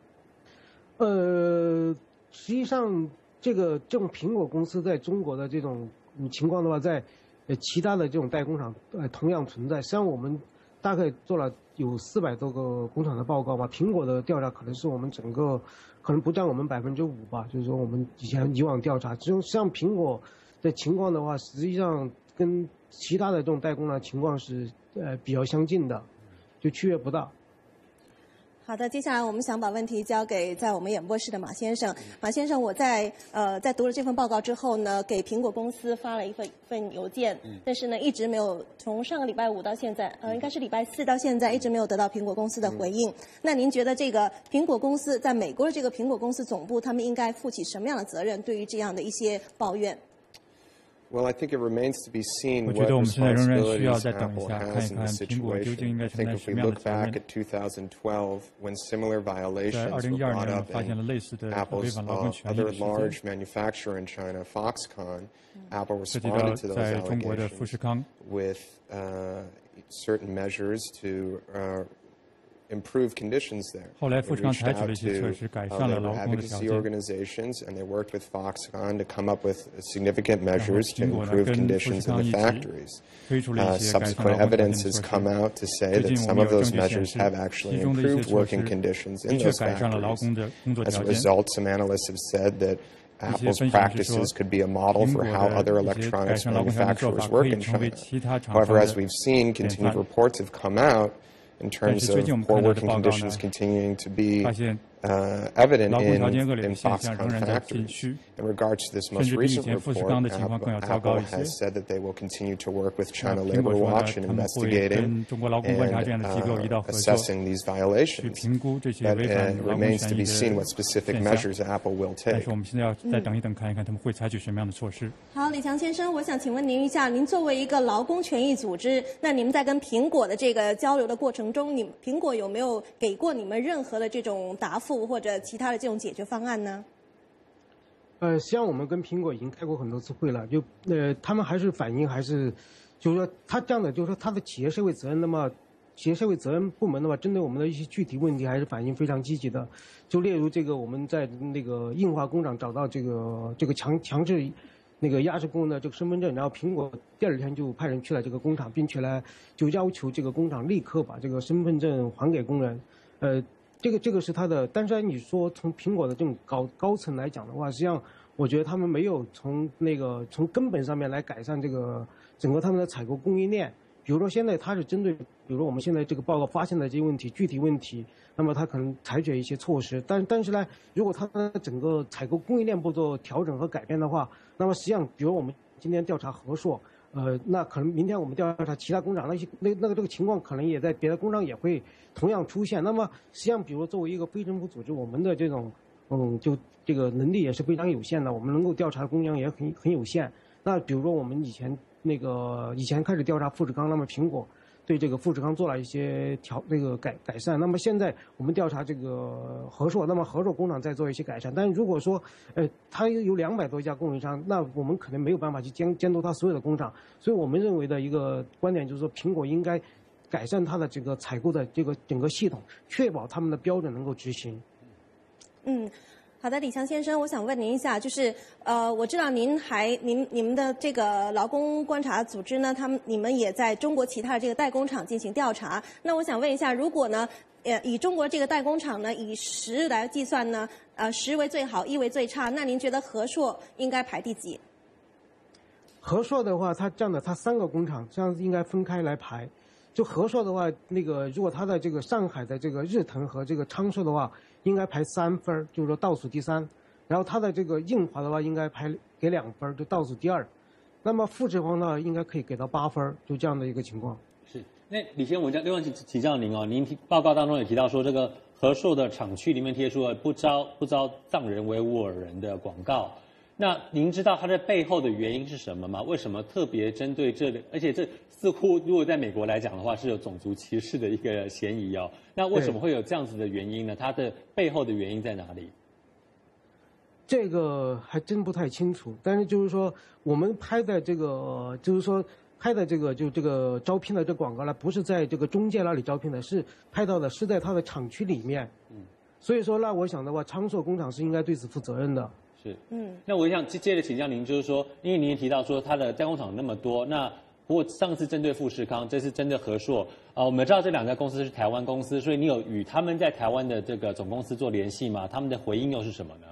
呃，实际上这个这种苹果公司在中国的这种情况的话，在呃其他的这种代工厂呃同样存在。实际上我们大概做了有四百多个工厂的报告吧。苹果的调查可能是我们整个可能不占我们百分之五吧，就是说我们以前以往调查，只有像苹果。的情况的话，实际上跟其他的这种代工的情况是呃比较相近的，就区别不大。 好的，接下来我们想把问题交给在我们演播室的马先生。马先生，我在呃在读了这份报告之后呢，给苹果公司发了一份份邮件，但是呢一直没有，从上个礼拜五到现在，呃应该是礼拜四到现在一直没有得到苹果公司的回应。那您觉得这个苹果公司在美国的这个苹果公司总部，他们应该负起什么样的责任？对于这样的一些抱怨？ Well, I think it remains to be seen 我觉得我们现在仍然需要再 responsibilities 等一 Apple 下，看一 has in 看 this 苹果究竟应该 situation. I 承担 think 什 if 么 we 样的 look 责 back 任。 at two thousand twelve, when similar 在 violations 二 were 零一二 brought 年 up 发现了 in 类似的违 Apple's 反劳工 uh, 权益的 other 事件， large manufacturer in China, Foxconn, Apple 涉及到 responded to those 在中国的富 allegations 士康 with uh, certain measures to uh, improve conditions there. 后来 They 富士康 reached 采取 out 了一些措 to 施，改 uh, 善了 labor 劳工的条 advocacy 件。 organizations, and they worked with Foxconn to come up with significant measures to 苹果呢 improve 跟富士 conditions 康 in 一 the 起 factories. 推出了 Uh, 一些改善劳 subsequent 工条件 evidence 的 has 措 come 施。 out to say 最 that 近我 some 们 of 有 those 证据显 measures 示， have actually 其中的一些 improved 措施 working conditions 的 in 确 those 改善了劳 factories. 工的工作 As 条 a 件。 result, some analysts have said that 一些 Apple's 分析人士说， practices could be a model 苹 for 果 how 的 other 一些改 electronics 善劳工条件做法 manufacturers 可 work 以 in 成为 China. 其他厂商 However, 的 as we've seen, 典 continued 范。 reports have come out in 但 terms 是最 of 近我们 poor 看到的 working 报告 conditions 呢， continuing to be 发现 uh, evident 劳工条件 in, 恶劣的 in 现象仍 Foxconn 然在继 factories. 续， In regards to this 甚 most 至比以 recent 前富士 report, 康的情况更要糟糕 Apple 一些。 has said that they will continue to work with 那 China 苹果 Labor 说呢， Watch in 他们会 investigating 跟中国劳工观察 and 这样的机构一道 uh, 合作， assessing these 去 violations. 评估这些 But 违 uh, 反 it 劳工 remains 权 to 益 be 的 seen what specific 现象。 measures Apple will 但 take. 是我们现在要再等一等，看一看他们会采取什么样的措施。 好，李强先生，我想请问您一下，您作为一个劳工权益组织，那你们在跟苹果的这个交流的过程中，你苹果有没有给过你们任何的这种答复或者其他的这种解决方案呢？ 呃，实际上我们跟苹果已经开过很多次会了，就呃他们还是反映还是就是说他这样的，就是说他的企业社会责任，那么企业社会责任部门的话，针对我们的一些具体问题还是反应非常积极的。就例如这个我们在那个印华工厂找到这个这个强强制那个压制工人的这个身份证，然后苹果第二天就派人去了这个工厂，并且呢就要求这个工厂立刻把这个身份证还给工人。呃，这个这个是他的，但是你说从苹果的这种高高层来讲的话，实际上我觉得他们没有从那个从根本上面来改善这个整个他们的采购供应链。比如说现在他是针对，比如说我们现在这个报告发现的这些问题，具体问题，那么他可能采取一些措施，但但是呢，如果他的整个采购供应链不做调整和改变的话，那么实际上，比如我们今天调查和硕，呃，那可能明天我们调查其他工厂，那些那那个这个情况可能也在别的工厂也会同样出现。那么实际上，比如作为一个非政府组织，我们的这种嗯，就这个能力也是非常有限的，我们能够调查的工厂也很很有限。那比如说我们以前。那个以前开始调查富士康，那么苹果对这个富士康做了一些调那个改改善。那么现在我们调查这个和硕，那么和硕工厂在做一些改善。但是如果说，呃，它有两百多家供应商，那我们可能没有办法去监监督它所有的工厂。所以我们认为的一个观点就是说，苹果应该改善它的这个采购的这个整个系统，确保他们的标准能够执行。 嗯。好的，李强先生，我想问您一下，就是呃，我知道您还您你们的这个劳工观察组织呢，他们你们也在中国其他的这个代工厂进行调查。那我想问一下，如果呢，呃，以中国这个代工厂呢，以十来计算呢，呃，十为最好，一为最差，那您觉得和硕应该排第几？ 和硕的话，它这样的，它三个工厂这样应该分开来排。就和硕的话，那个如果它的这个上海的这个日腾和这个昌硕的话，应该排三分，就是说倒数第三。然后它的这个印华的话，应该排给两分，就倒数第二。那么富士康呢，应该可以给到八分，就这样的一个情况。 是。那李先生，我另外请教您哦，您报告当中也提到说，这个和硕的厂区里面贴出了不招不招藏人为乌尔人的广告。那您知道它的背后的原因是什么吗？为什么特别针对这里？而且这似乎如果在美国来讲的话，是有种族歧视的一个嫌疑哦。那为什么会有这样子的原因呢？它的背后的原因在哪里？ 这个还真不太清楚。但是就是说，我们拍的这个，就是说拍的这个就这个招聘的这广告呢，不是在这个中介那里招聘的，是拍到的是在它的厂区里面。嗯。所以说，那我想的话，昌硕工厂是应该对此负责任的。 是，嗯，那我想接接着请教您，就是说，因为您也提到说它的代工厂那么多，那不过上次针对富士康，这次针对和硕，啊、呃，我们知道这两家公司是台湾公司，所以你有与他们在台湾的这个总公司做联系吗？他们的回应又是什么呢？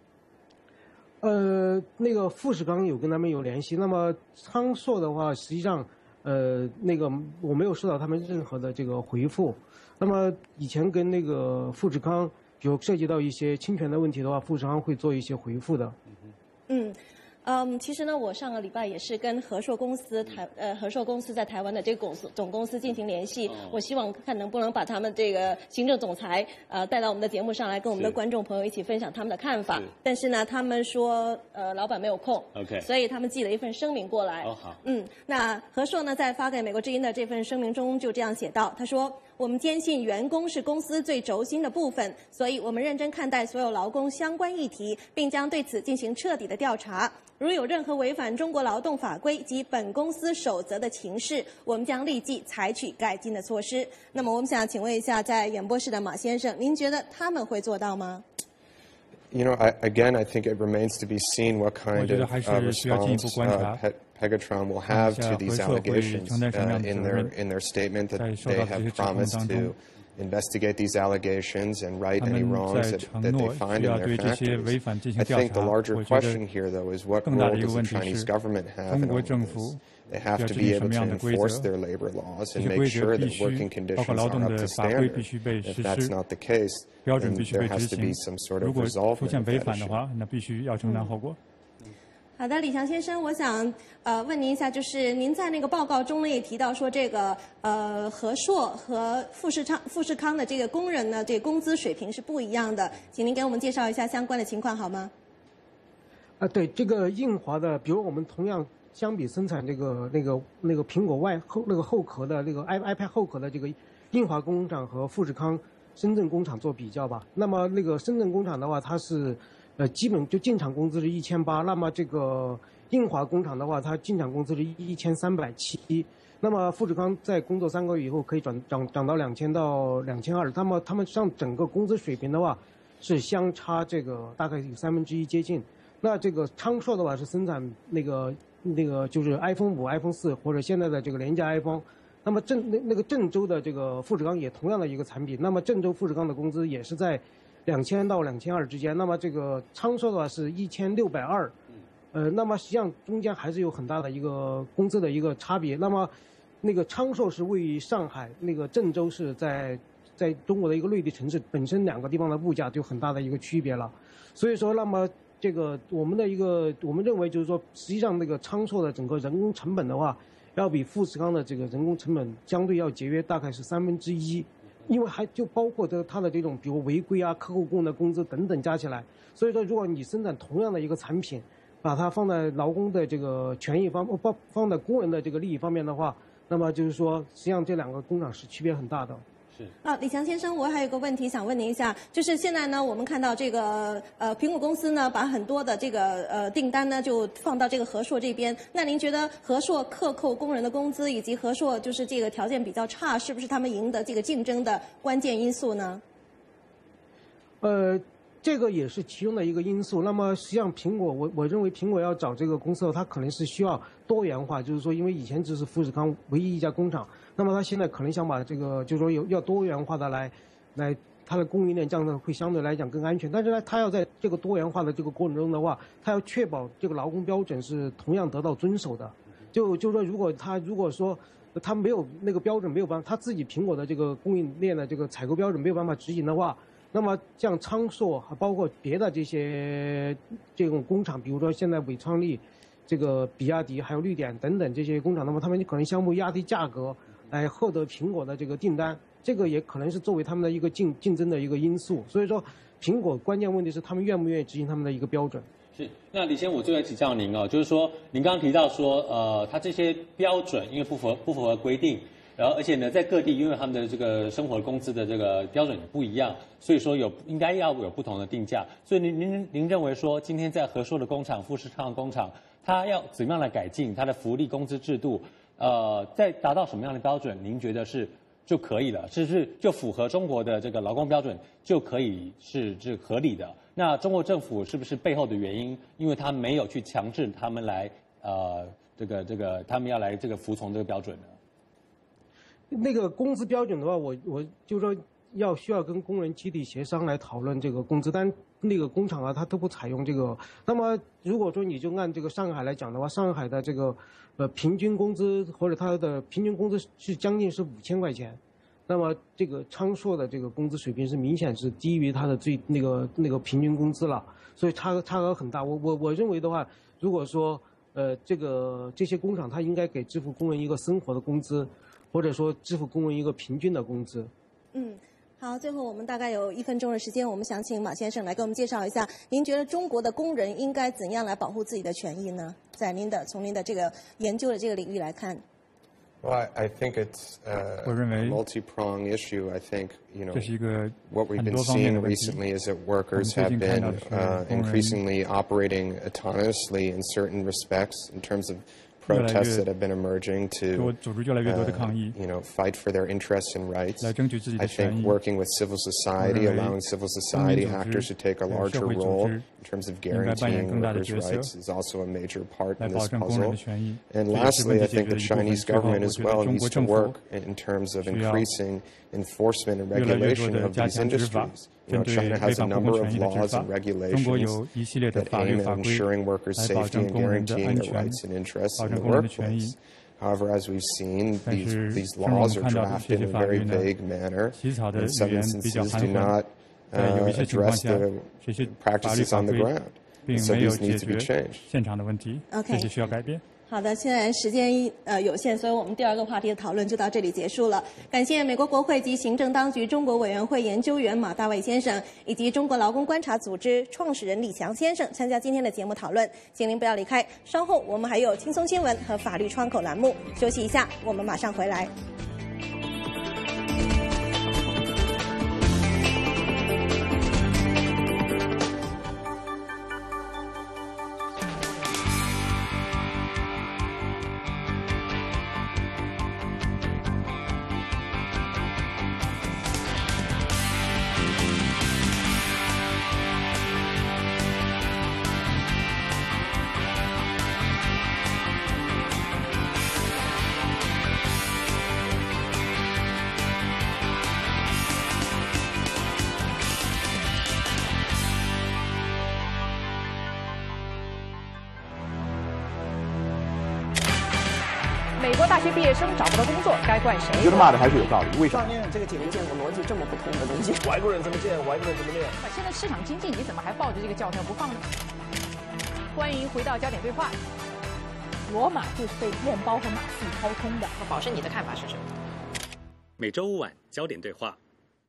呃，那个富士康有跟他们有联系，那么昌硕的话，实际上，呃，那个我没有收到他们任何的这个回复。那么以前跟那个富士康。有涉及到一些侵权的问题的话，富士康会做一些回复的。 嗯，嗯，其实呢，我上个礼拜也是跟和硕公司台呃和硕公司在台湾的这个公司总公司进行联系，哦、我希望看能不能把他们这个行政总裁呃带到我们的节目上来，跟我们的观众朋友一起分享他们的看法。但是呢，他们说呃老板没有空 ，OK， 所以他们寄了一份声明过来。 哦好， 嗯，那和硕呢在发给美国之音的这份声明中就这样写道，他说。我们坚信员工是公司最轴心的部分，所以我们认真看待所有劳工相关议题，并将对此进行彻底的调查。如有任何违反中国劳动法规及本公司守则的情事，我们将立即采取改进的措施。那么，我们想请问一下，在演播室的马先生，您觉得他们会做到吗？ You know, I, again, I think it remains to be seen what kind of uh, response uh, Pe Pegatron will have to these allegations uh, in their in their statement that they have promised to investigate these allegations and right any wrongs that, that they find in their factories. I think the larger question here, though, is what role does the Chinese government have in all of this? They have to be able to enforce their labor laws and make sure that working conditions are up to standard. If that's not the case, then there has to be some sort of resolvement of that issue. 好的，李强先生，我想呃问您一下，就是您在那个报告中呢也提到说，这个呃和硕和富士康富士康的这个工人呢，这个工资水平是不一样的，请您给我们介绍一下相关的情况好吗？ 啊，对，这个印华的，比如我们同样。 相比生产这个那个那个苹果外后那个后壳的那个 i iPad 后壳的这个印华工厂和富士康深圳工厂做比较吧。那么那个深圳工厂的话，它是呃基本就进厂工资是一千八，那么这个印华工厂的话，它进厂工资是一千三百七。那么富士康在工作三个月以后可以涨涨涨到两千到两千二，那么他们上整个工资水平的话是相差这个大概有三分之一接近。那这个昌硕的话是生产那个那个就是 iPhone 五、iPhone 四或者现在的这个廉价 iPhone。那么郑那那个郑州的这个富士康也同样的一个产品，那么郑州富士康的工资也是在两千到两千二之间。那么这个昌硕的话是一千六百二，呃，那么实际上中间还是有很大的一个工资的一个差别。那么那个昌硕是位于上海，那个郑州是在在中国的一个内地城市，本身两个地方的物价就很大的一个区别了。所以说，那么这个我们的一个我们认为就是说，实际上那个昌硕的整个人工成本的话，要比富士康的这个人工成本相对要节约大概是三分之一，因为还就包括这它的这种比如违规啊、客户工的工资等等加起来。所以说，如果你生产同样的一个产品，把它放在劳工的这个权益方放放在工人的这个利益方面的话，那么就是说，实际上这两个工厂是区别很大的。 是啊，李强先生，我还有个问题想问您一下，就是现在呢，我们看到这个呃，苹果公司呢，把很多的这个呃订单呢，就放到这个和硕这边。那您觉得和硕克扣工人的工资，以及和硕就是这个条件比较差，是不是他们赢得这个竞争的关键因素呢？ 呃。这个也是其中的一个因素。那么实际上，苹果我我认为苹果要找这个公司，它可能是需要多元化，就是说，因为以前只是富士康唯一一家工厂，那么它现在可能想把这个，就是说有要多元化的来，来它的供应链这样的会相对来讲更安全。但是呢，它要在这个多元化的这个过程中的话，它要确保这个劳工标准是同样得到遵守的。就就是说，如果它如果说它没有那个标准没有办法，它自己苹果的这个供应链的这个采购标准没有办法执行的话，那么像昌硕还包括别的这些这种工厂，比如说现在伟创力、这个比亚迪还有绿点等等这些工厂，那么他们可能相互压低价格来获得苹果的这个订单，这个也可能是作为他们的一个竞竞争的一个因素。所以说，苹果关键问题是他们愿不愿意执行他们的一个标准。 是，那李先，我最后请教您哦，就是说您刚刚提到说，呃，它这些标准因为不符合不符合规定。然后，而且呢，在各地，因为他们的这个生活工资的这个标准也不一样，所以说有应该要有不同的定价。所以您您您认为说，今天在和硕的工厂、富士康的工厂，它要怎么样来改进它的福利工资制度？呃，在达到什么样的标准，您觉得是就可以了？是不是就符合中国的这个劳工标准就可以是是合理的？那中国政府是不是背后的原因，因为他没有去强制他们来呃这个这个他们要来这个服从这个标准呢？ 那个工资标准的话，我我就说要需要跟工人集体协商来讨论这个工资，但那个工厂啊，它都不采用这个。那么如果说你就按这个上海来讲的话，上海的这个呃平均工资或者它的平均工资是将近是五千块钱，那么这个昌硕的这个工资水平是明显是低于它的最那个那个平均工资了，所以差差额很大。我我我认为的话，如果说呃这个这些工厂它应该给支付工人一个生活的工资。或者说支付工人一个平均的工资。 嗯，好，最后我们大概有一分钟的时间，我们想请马先生来给我们介绍一下，您觉得中国的工人应该怎样来保护自己的权益呢？在您的从您的这个研究的这个领域来看。 Well, I, I think it's uh, a multi-pronged issue. I think, you know, what we've been seeing recently is that workers have been uh, increasingly operating autonomously in certain respects in terms of protests that have been emerging to, uh, you know, fight for their interests and rights. I think working with civil society, allowing civil society actors to take a larger role in terms of guaranteeing workers' rights is also a major part in this puzzle. And lastly, I think the Chinese government as well needs to work in terms of increasing enforcement and regulation of these industries. You know, China has a number of laws and regulations that aim at ensuring workers' safety and guaranteeing their rights and interests in the workplace. However, as we've seen, these, these laws are drafted in a very vague manner, and in some instances do not uh, address the practices on the ground. And so these need to be changed. Okay. 好的，现在时间呃有限，所以我们第二个话题的讨论就到这里结束了。感谢美国国会及行政当局中国委员会研究员马大卫先生，以及中国劳工观察组织创始人李强先生参加今天的节目讨论。请您不要离开，稍后我们还有轻松新闻和法律窗口栏目。休息一下，我们马上回来。 国大学毕业生找不到工作，该怪谁？ 我觉得骂的还是有道理。为什么？ 这个节目见过逻辑这么不通的东西。 外国人怎么见，外国人怎么练。 现在市场经济，你怎么还抱着这个教条不放呢？欢迎回到焦点对话。罗马就是被面包和马戏掏空的。 宝生，你的看法是什么？ 每周五晚焦点对话。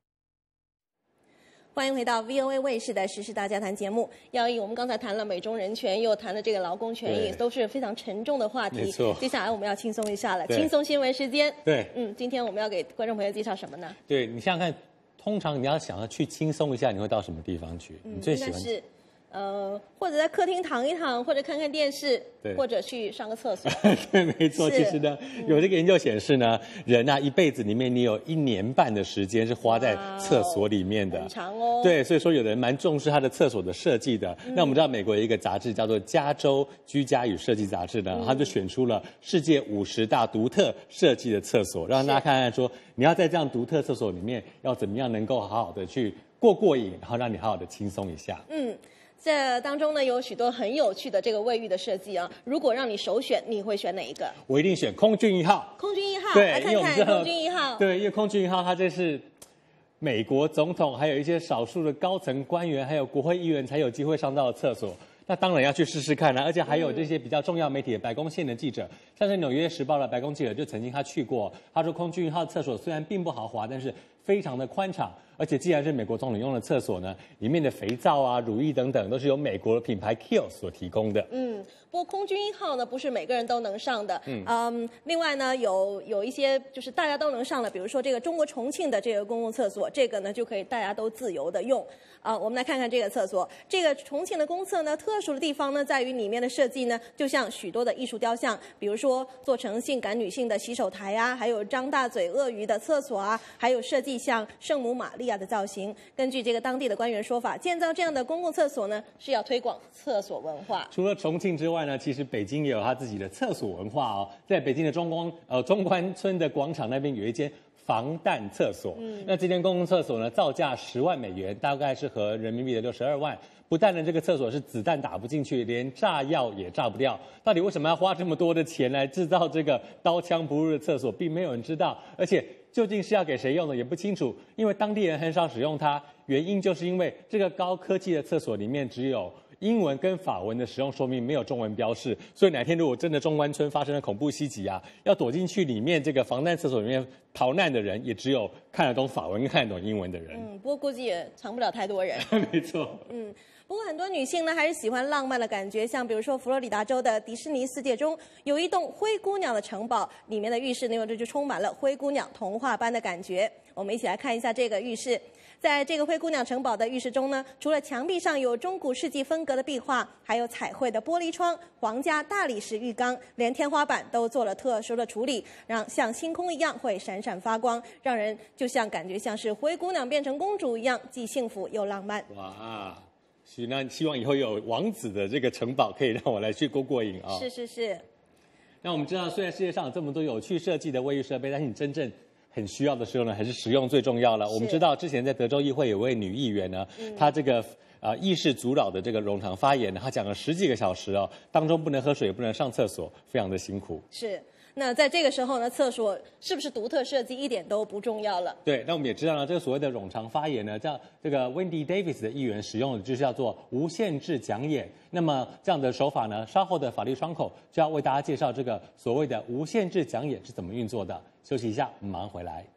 欢迎回到 V O A 卫视的时事大家谈节目。耀毅，我们刚才谈了美中人权，又谈了这个劳工权益，都是非常沉重的话题。 没错。 接下来我们要轻松一下了，轻松新闻时间。 对， 嗯，今天我们要给观众朋友介绍什么呢？ 对你想想看，通常你要想要去轻松一下，你会到什么地方去？ 嗯、 你最喜欢？ 是呃，或者在客厅躺一躺，或者看看电视，或者去上个厕所。 对，没错。其实呢，嗯、有这个研究显示呢，人啊一辈子里面，你有一年半的时间是花在厕所里面的， 很长哦。 对，所以说有的人蛮重视他的厕所的设计的。嗯、那我们知道美国有一个杂志叫做《加州居家与设计杂志》呢，嗯、他就选出了世界五十大独特设计的厕所，让大家看看说，你要在这样独特厕所里面，要怎么样能够好好的去过过瘾，然后让你好好的轻松一下。 嗯。这当中呢有许多很有趣的这个卫浴的设计啊，如果让你首选，你会选哪一个？ 我一定选空军一号。 空军一号， 对， 来看看空军一号。 对，因为空军一号它这是美国总统，还有一些少数的高层官员，还有国会议员才有机会上到的厕所。那当然要去试试看啦、啊，而且还有这些比较重要媒体的白宫线的记者，像是《纽约时报》的白宫记者就曾经他去过，他说空军一号厕所虽然并不豪华，但是非常的宽敞，而且既然是美国总统用的厕所呢，里面的肥皂啊、乳液等等都是由美国的品牌 Kiehl's 所提供的。 嗯，不过空军一号呢不是每个人都能上的。嗯, 嗯另外呢有有一些就是大家都能上的，比如说这个中国重庆的这个公共厕所，这个呢就可以大家都自由的用。啊，我们来看看这个厕所。这个重庆的公厕呢，特殊的地方呢，在于里面的设计呢，就像许多的艺术雕像，比如说做成性感女性的洗手台啊，还有张大嘴鳄鱼的厕所啊，还有设计像圣母玛利亚的造型。根据这个当地的官员说法，建造这样的公共厕所呢，是要推广厕所文化。 除了重庆之外呢，其实北京也有它自己的厕所文化哦。在北京的中关呃中关村的广场那边有一间防弹厕所，嗯，那这间公共厕所呢，造价十万美元，大概是合人民币的六十二万。不但呢，这个厕所是子弹打不进去，连炸药也炸不掉。到底为什么要花这么多的钱来制造这个刀枪不入的厕所，并没有人知道。而且究竟是要给谁用的也不清楚，因为当地人很少使用它。原因就是因为这个高科技的厕所里面只有英文跟法文的使用说明，没有中文标示，所以哪天如果真的中关村发生了恐怖袭击啊，要躲进去里面这个防弹厕所里面逃难的人，也只有看得懂法文跟看得懂英文的人。 嗯，不过估计也藏不了太多人。 没错。 嗯。不过很多女性呢还是喜欢浪漫的感觉，像比如说佛罗里达州的迪士尼世界中有一栋灰姑娘的城堡，里面的浴室内容就充满了灰姑娘童话般的感觉。我们一起来看一下这个浴室。在这个灰姑娘城堡的浴室中呢，除了墙壁上有中古世纪风格的壁画，还有彩绘的玻璃窗、皇家大理石浴缸，连天花板都做了特殊的处理，让像星空一样会闪闪发光，让人就像感觉像是灰姑娘变成公主一样，既幸福又浪漫。 哇！是，那希望以后有王子的这个城堡可以让我来去过过瘾啊、哦！ 是是是。 那我们知道，虽然世界上有这么多有趣设计的卫浴设备，但是你真正很需要的时候呢，还是实用最重要了。我们知道，之前在德州议会有位女议员呢，嗯、她这个呃议事阻扰的这个冗长发言呢，她讲了十几个小时哦，当中不能喝水，也不能上厕所，非常的辛苦。 是。那在这个时候呢，厕所是不是独特设计一点都不重要了。 对，那我们也知道呢，这个所谓的冗长发言呢，叫这个 Wendy Davis 的议员使用的就是叫做无限制讲演。那么这样的手法呢，稍后的法律窗口就要为大家介绍这个所谓的无限制讲演是怎么运作的。休息一下，我们马上回来。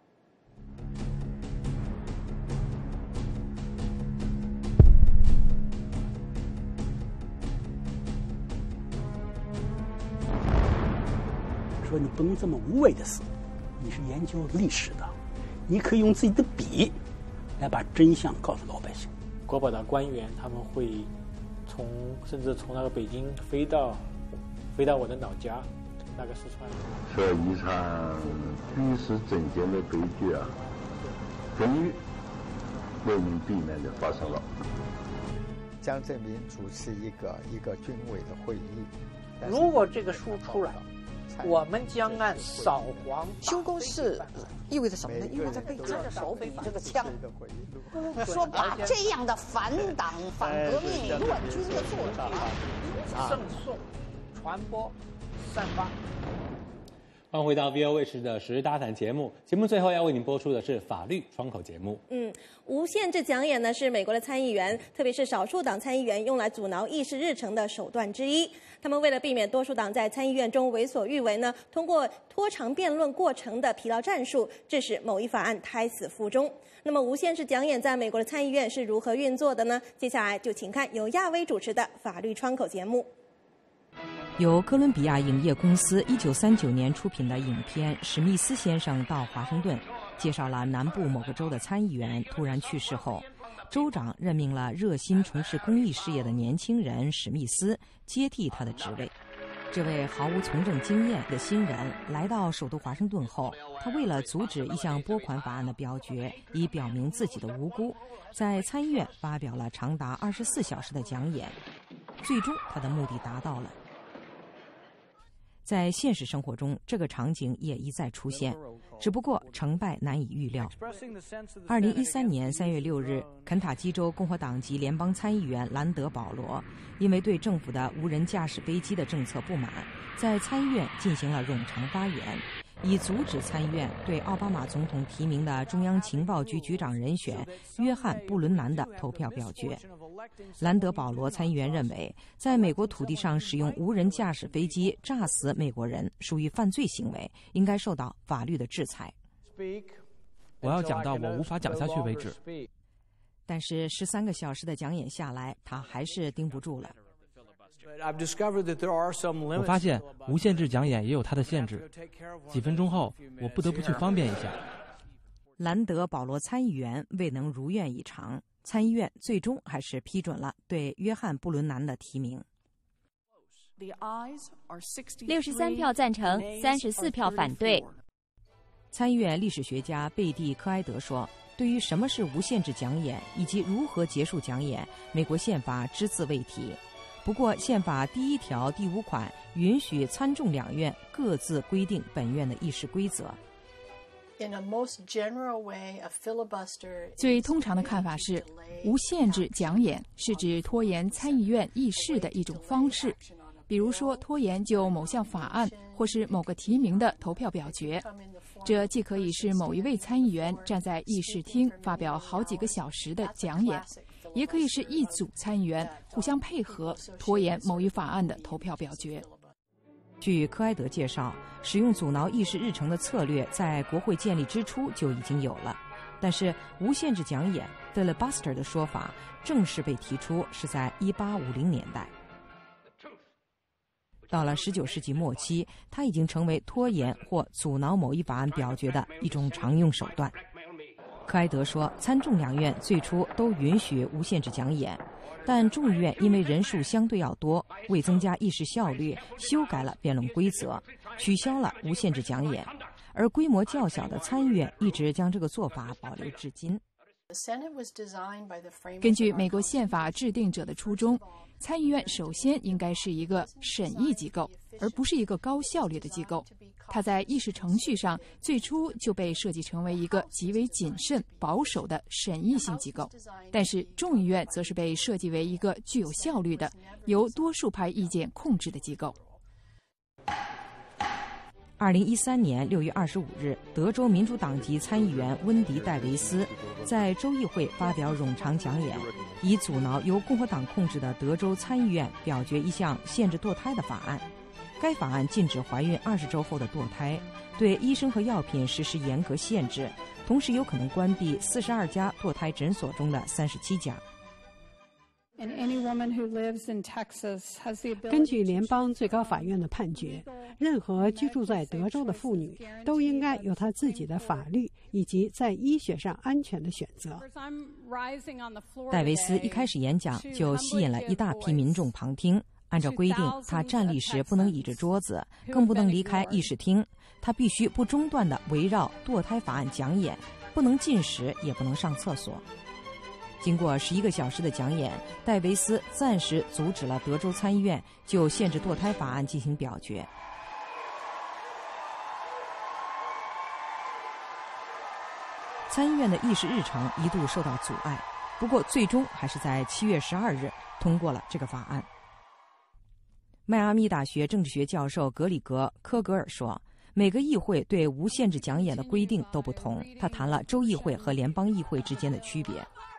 说你不能这么无谓的死，你是研究历史的，你可以用自己的笔来把真相告诉老百姓。 国保的官员他们会从甚至从那个北京飞到飞到我的老家那个四川。 这一场虚实整件的悲剧啊，终于为民避免的发生了。 江泽民主持一个一个军委的会议， 如果这个书出来，我们将按扫黄修公事意味着什么呢？意味着被抓着手比这个枪，说把这样的反党、反革命、乱军的作者赠送、传播、散发。 欢迎回到 V O 卫视的时事大谈节目。节目最后要为您播出的是法律窗口节目。 嗯，无限制讲演呢是美国的参议员，特别是少数党参议员用来阻挠议事日程的手段之一。他们为了避免多数党在参议院中为所欲为呢，通过拖长辩论过程的疲劳战术，致使某一法案胎死腹中。那么，无限制讲演在美国的参议院是如何运作的呢？接下来就请看由亚威主持的法律窗口节目。 由哥伦比亚影业公司一九三九年出品的影片《史密斯先生到华盛顿》，介绍了南部某个州的参议员突然去世后，州长任命了热心从事公益事业的年轻人史密斯接替他的职位。这位毫无从政经验的新人来到首都华盛顿后，他为了阻止一项拨款法案的表决，以表明自己的无辜，在参议院发表了长达二十四小时的讲演。最终，他的目的达到了。在现实生活中，这个场景也一再出现，只不过成败难以预料。二零一三年三月六日，肯塔基州共和党籍联邦参议员兰德·保罗因为对政府的无人驾驶飞机的政策不满，在参议院进行了冗长发言，以阻止参议院对奥巴马总统提名的中央情报局局长人选约翰·布伦南的投票表决。兰德·保罗参议员认为，在美国土地上使用无人驾驶飞机炸死美国人属于犯罪行为，应该受到法律的制裁。 我要讲到我无法讲下去为止。 但是十三个小时的讲演下来，他还是盯不住了。 我发现无限制讲演也有它的限制。几分钟后，我不得不去方便一下。 兰德·保罗参议员未能如愿以偿，参议院最终还是批准了对约翰·布伦南的提名。 六十三票赞成，三十四票反对。 参议院历史学家贝蒂·科埃德说，对于什么是无限制讲演以及如何结束讲演，美国宪法只字未提。不过，宪法第一条第五款允许参众两院各自规定本院的议事规则。 最通常的看法是，无限制讲演是指拖延参议院议事的一种方式，比如说拖延就某项法案或是某个提名的投票表决。这既可以是某一位参议员站在议事厅发表好几个小时的讲演，也可以是一组参议员互相配合拖延某一法案的投票表决。 据科埃德介绍，使用阻挠议事日程的策略在国会建立之初就已经有了，但是无限制讲演 filibuster 的说法正式被提出是在一八五零年代。到了十九世纪末期，它已经成为拖延或阻挠某一法案表决的一种常用手段。科埃德说，参众两院最初都允许无限制讲演，但众议院因为人数相对要多，为增加议事效率，修改了辩论规则，取消了无限制讲演，而规模较小的参议院一直将这个做法保留至今。 根据美国宪法制定者的初衷，参议院首先应该是一个审议机构，而不是一个高效率的机构。它在议事程序上最初就被设计成为一个极为谨慎、保守的审议性机构，但是众议院则是被设计为一个具有效率的、由多数派意见控制的机构。 二零一三年六月二十五日，德州民主党籍参议员温迪·戴维斯在州议会发表冗长讲演，以阻挠由共和党控制的德州参议院表决一项限制堕胎的法案。该法案禁止怀孕二十周后的堕胎，对医生和药品实施严格限制，同时有可能关闭四十二家堕胎诊所中的三十七家。 根据联邦最高法院的判决，任何居住在德州的妇女都应该有她自己的法律以及在医学上安全的选择。 戴维斯一开始演讲就吸引了一大批民众旁听。按照规定，他站立时不能倚着桌子，更不能离开议事厅。他必须不中断地围绕堕胎法案讲演，不能进食，也不能上厕所。经过十一个小时的讲演，戴维斯暂时阻止了德州参议院就限制堕胎法案进行表决。参议院的议事日程一度受到阻碍，不过最终还是在七月十二日通过了这个法案。迈阿密大学政治学教授格里格·科格尔说， 每个议会对无限制讲演的规定都不同。他谈了州议会和联邦议会之间的区别。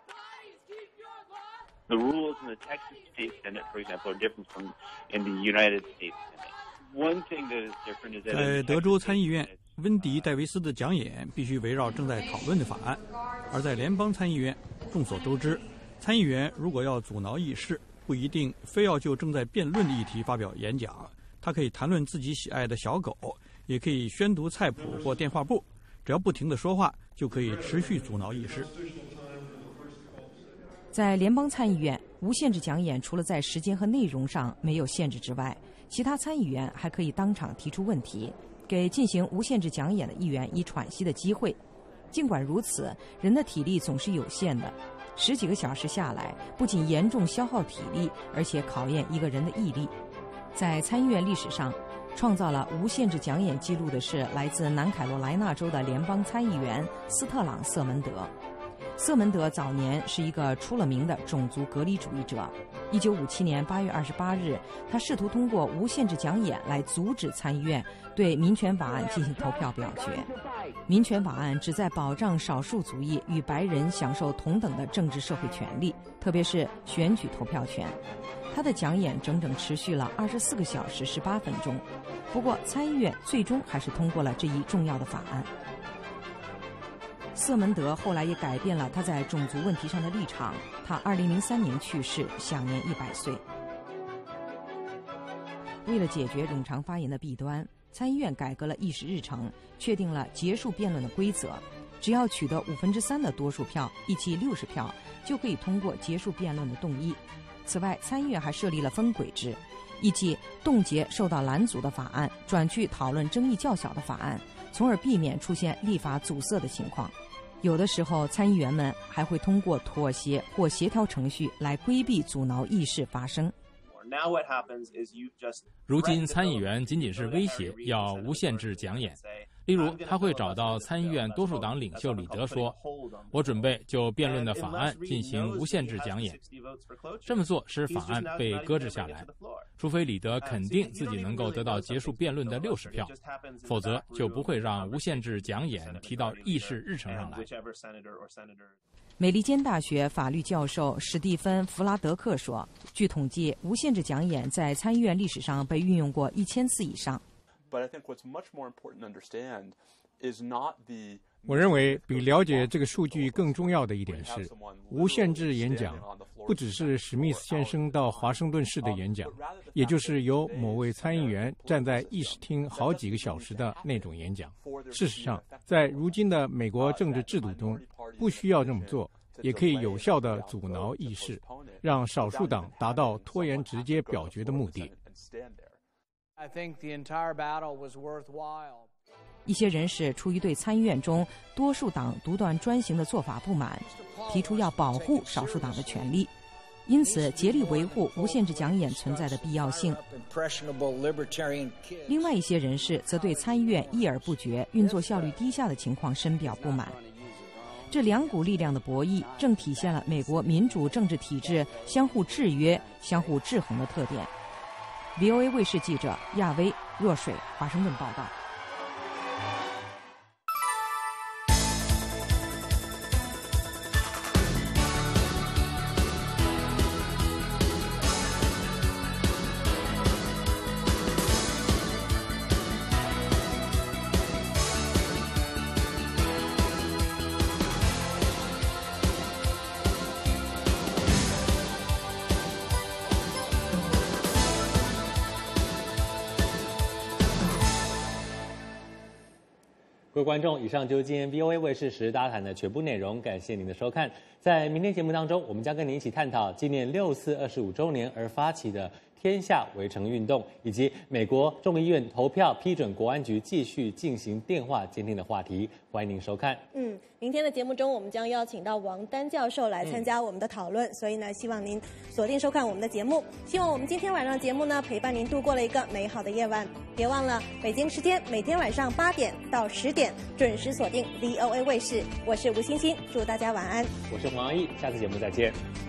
The rules in the Texas State Senate, for example, are different from in the United States Senate. One thing that is different is that 在德州参议院，温迪·戴维斯的讲演必须围绕正在讨论的法案；而在联邦参议院，众所周知，参议员如果要阻挠议事，不一定非要就正在辩论的议题发表演讲，他可以谈论自己喜爱的小狗，也可以宣读菜谱或电话簿，只要不停地说话，就可以持续阻挠议事。 在联邦参议院，无限制讲演除了在时间和内容上没有限制之外，其他参议员还可以当场提出问题，给进行无限制讲演的议员以喘息的机会。尽管如此，人的体力总是有限的，十几个小时下来，不仅严重消耗体力，而且考验一个人的毅力。在参议院历史上，创造了无限制讲演记录的是来自南卡罗来纳州的联邦参议员斯特朗·瑟门德。瑟门德早年是一个出了名的种族隔离主义者。一九五七年八月二十八日，他试图通过无限制讲演来阻止参议院对民权法案进行投票表决。民权法案旨在保障少数族裔与白人享受同等的政治社会权利，特别是选举投票权。他的讲演整整持续了二十四个小时十八分钟。不过，参议院最终还是通过了这一重要的法案。瑟门德后来也改变了他在种族问题上的立场。他二零零三年去世，享年一百岁。为了解决冗长发言的弊端，参议院改革了议事日程，确定了结束辩论的规则。只要取得五分之三的多数票，一起六十票，就可以通过结束辩论的动议。此外，参议院还设立了分轨制，意即冻结受到拦阻的法案，转去讨论争议较小的法案，从而避免出现立法阻塞的情况。有的时候，参议员们还会通过妥协或协调程序来规避阻挠议事发生。 如今，参议员仅仅是威胁要无限制讲演。例如，他会找到参议院多数党领袖李德说：“我准备就辩论的法案进行无限制讲演。”这么做使法案被搁置下来，除非李德肯定自己能够得到结束辩论的六十票，否则就不会让无限制讲演提到议事日程上来。 美利坚大学法律教授史蒂芬·弗拉德克说：“据统计，无限制讲演在参议院历史上被运用过一千次以上。” 我认为，比了解这个数据更重要的一点是，无限制演讲不只是史密斯先生到华盛顿市的演讲，也就是由某位参议员站在议事厅好几个小时的那种演讲。事实上，在如今的美国政治制度中，不需要这么做，也可以有效地阻挠议事，让少数党达到拖延直接表决的目的。 一些人士出于对参议院中多数党独断专行的做法不满，提出要保护少数党的权利，因此竭力维护无限制讲演存在的必要性。另外一些人士则对参议院议而不决、运作效率低下的情况深表不满。这两股力量的博弈，正体现了美国民主政治体制相互制约、相互制衡的特点。V O A 卫视记者亚威、若水，华盛顿报道。 各位观众，以上就是今天 V O A 卫视时大谈的全部内容，感谢您的收看。在明天节目当中，我们将跟您一起探讨纪念六四二十五周年而发起的天下围城运动，以及美国众议院投票批准国安局继续进行电话监听的话题。欢迎您收看。 嗯，明天的节目中，我们将邀请到王丹教授来参加我们的讨论，嗯、所以呢，希望您锁定收看我们的节目。希望我们今天晚上的节目呢，陪伴您度过了一个美好的夜晚。别忘了，北京时间每天晚上八点到十点准时锁定 V O A 卫视。我是吴欣欣，祝大家晚安。 我是黄洋溢，下次节目再见。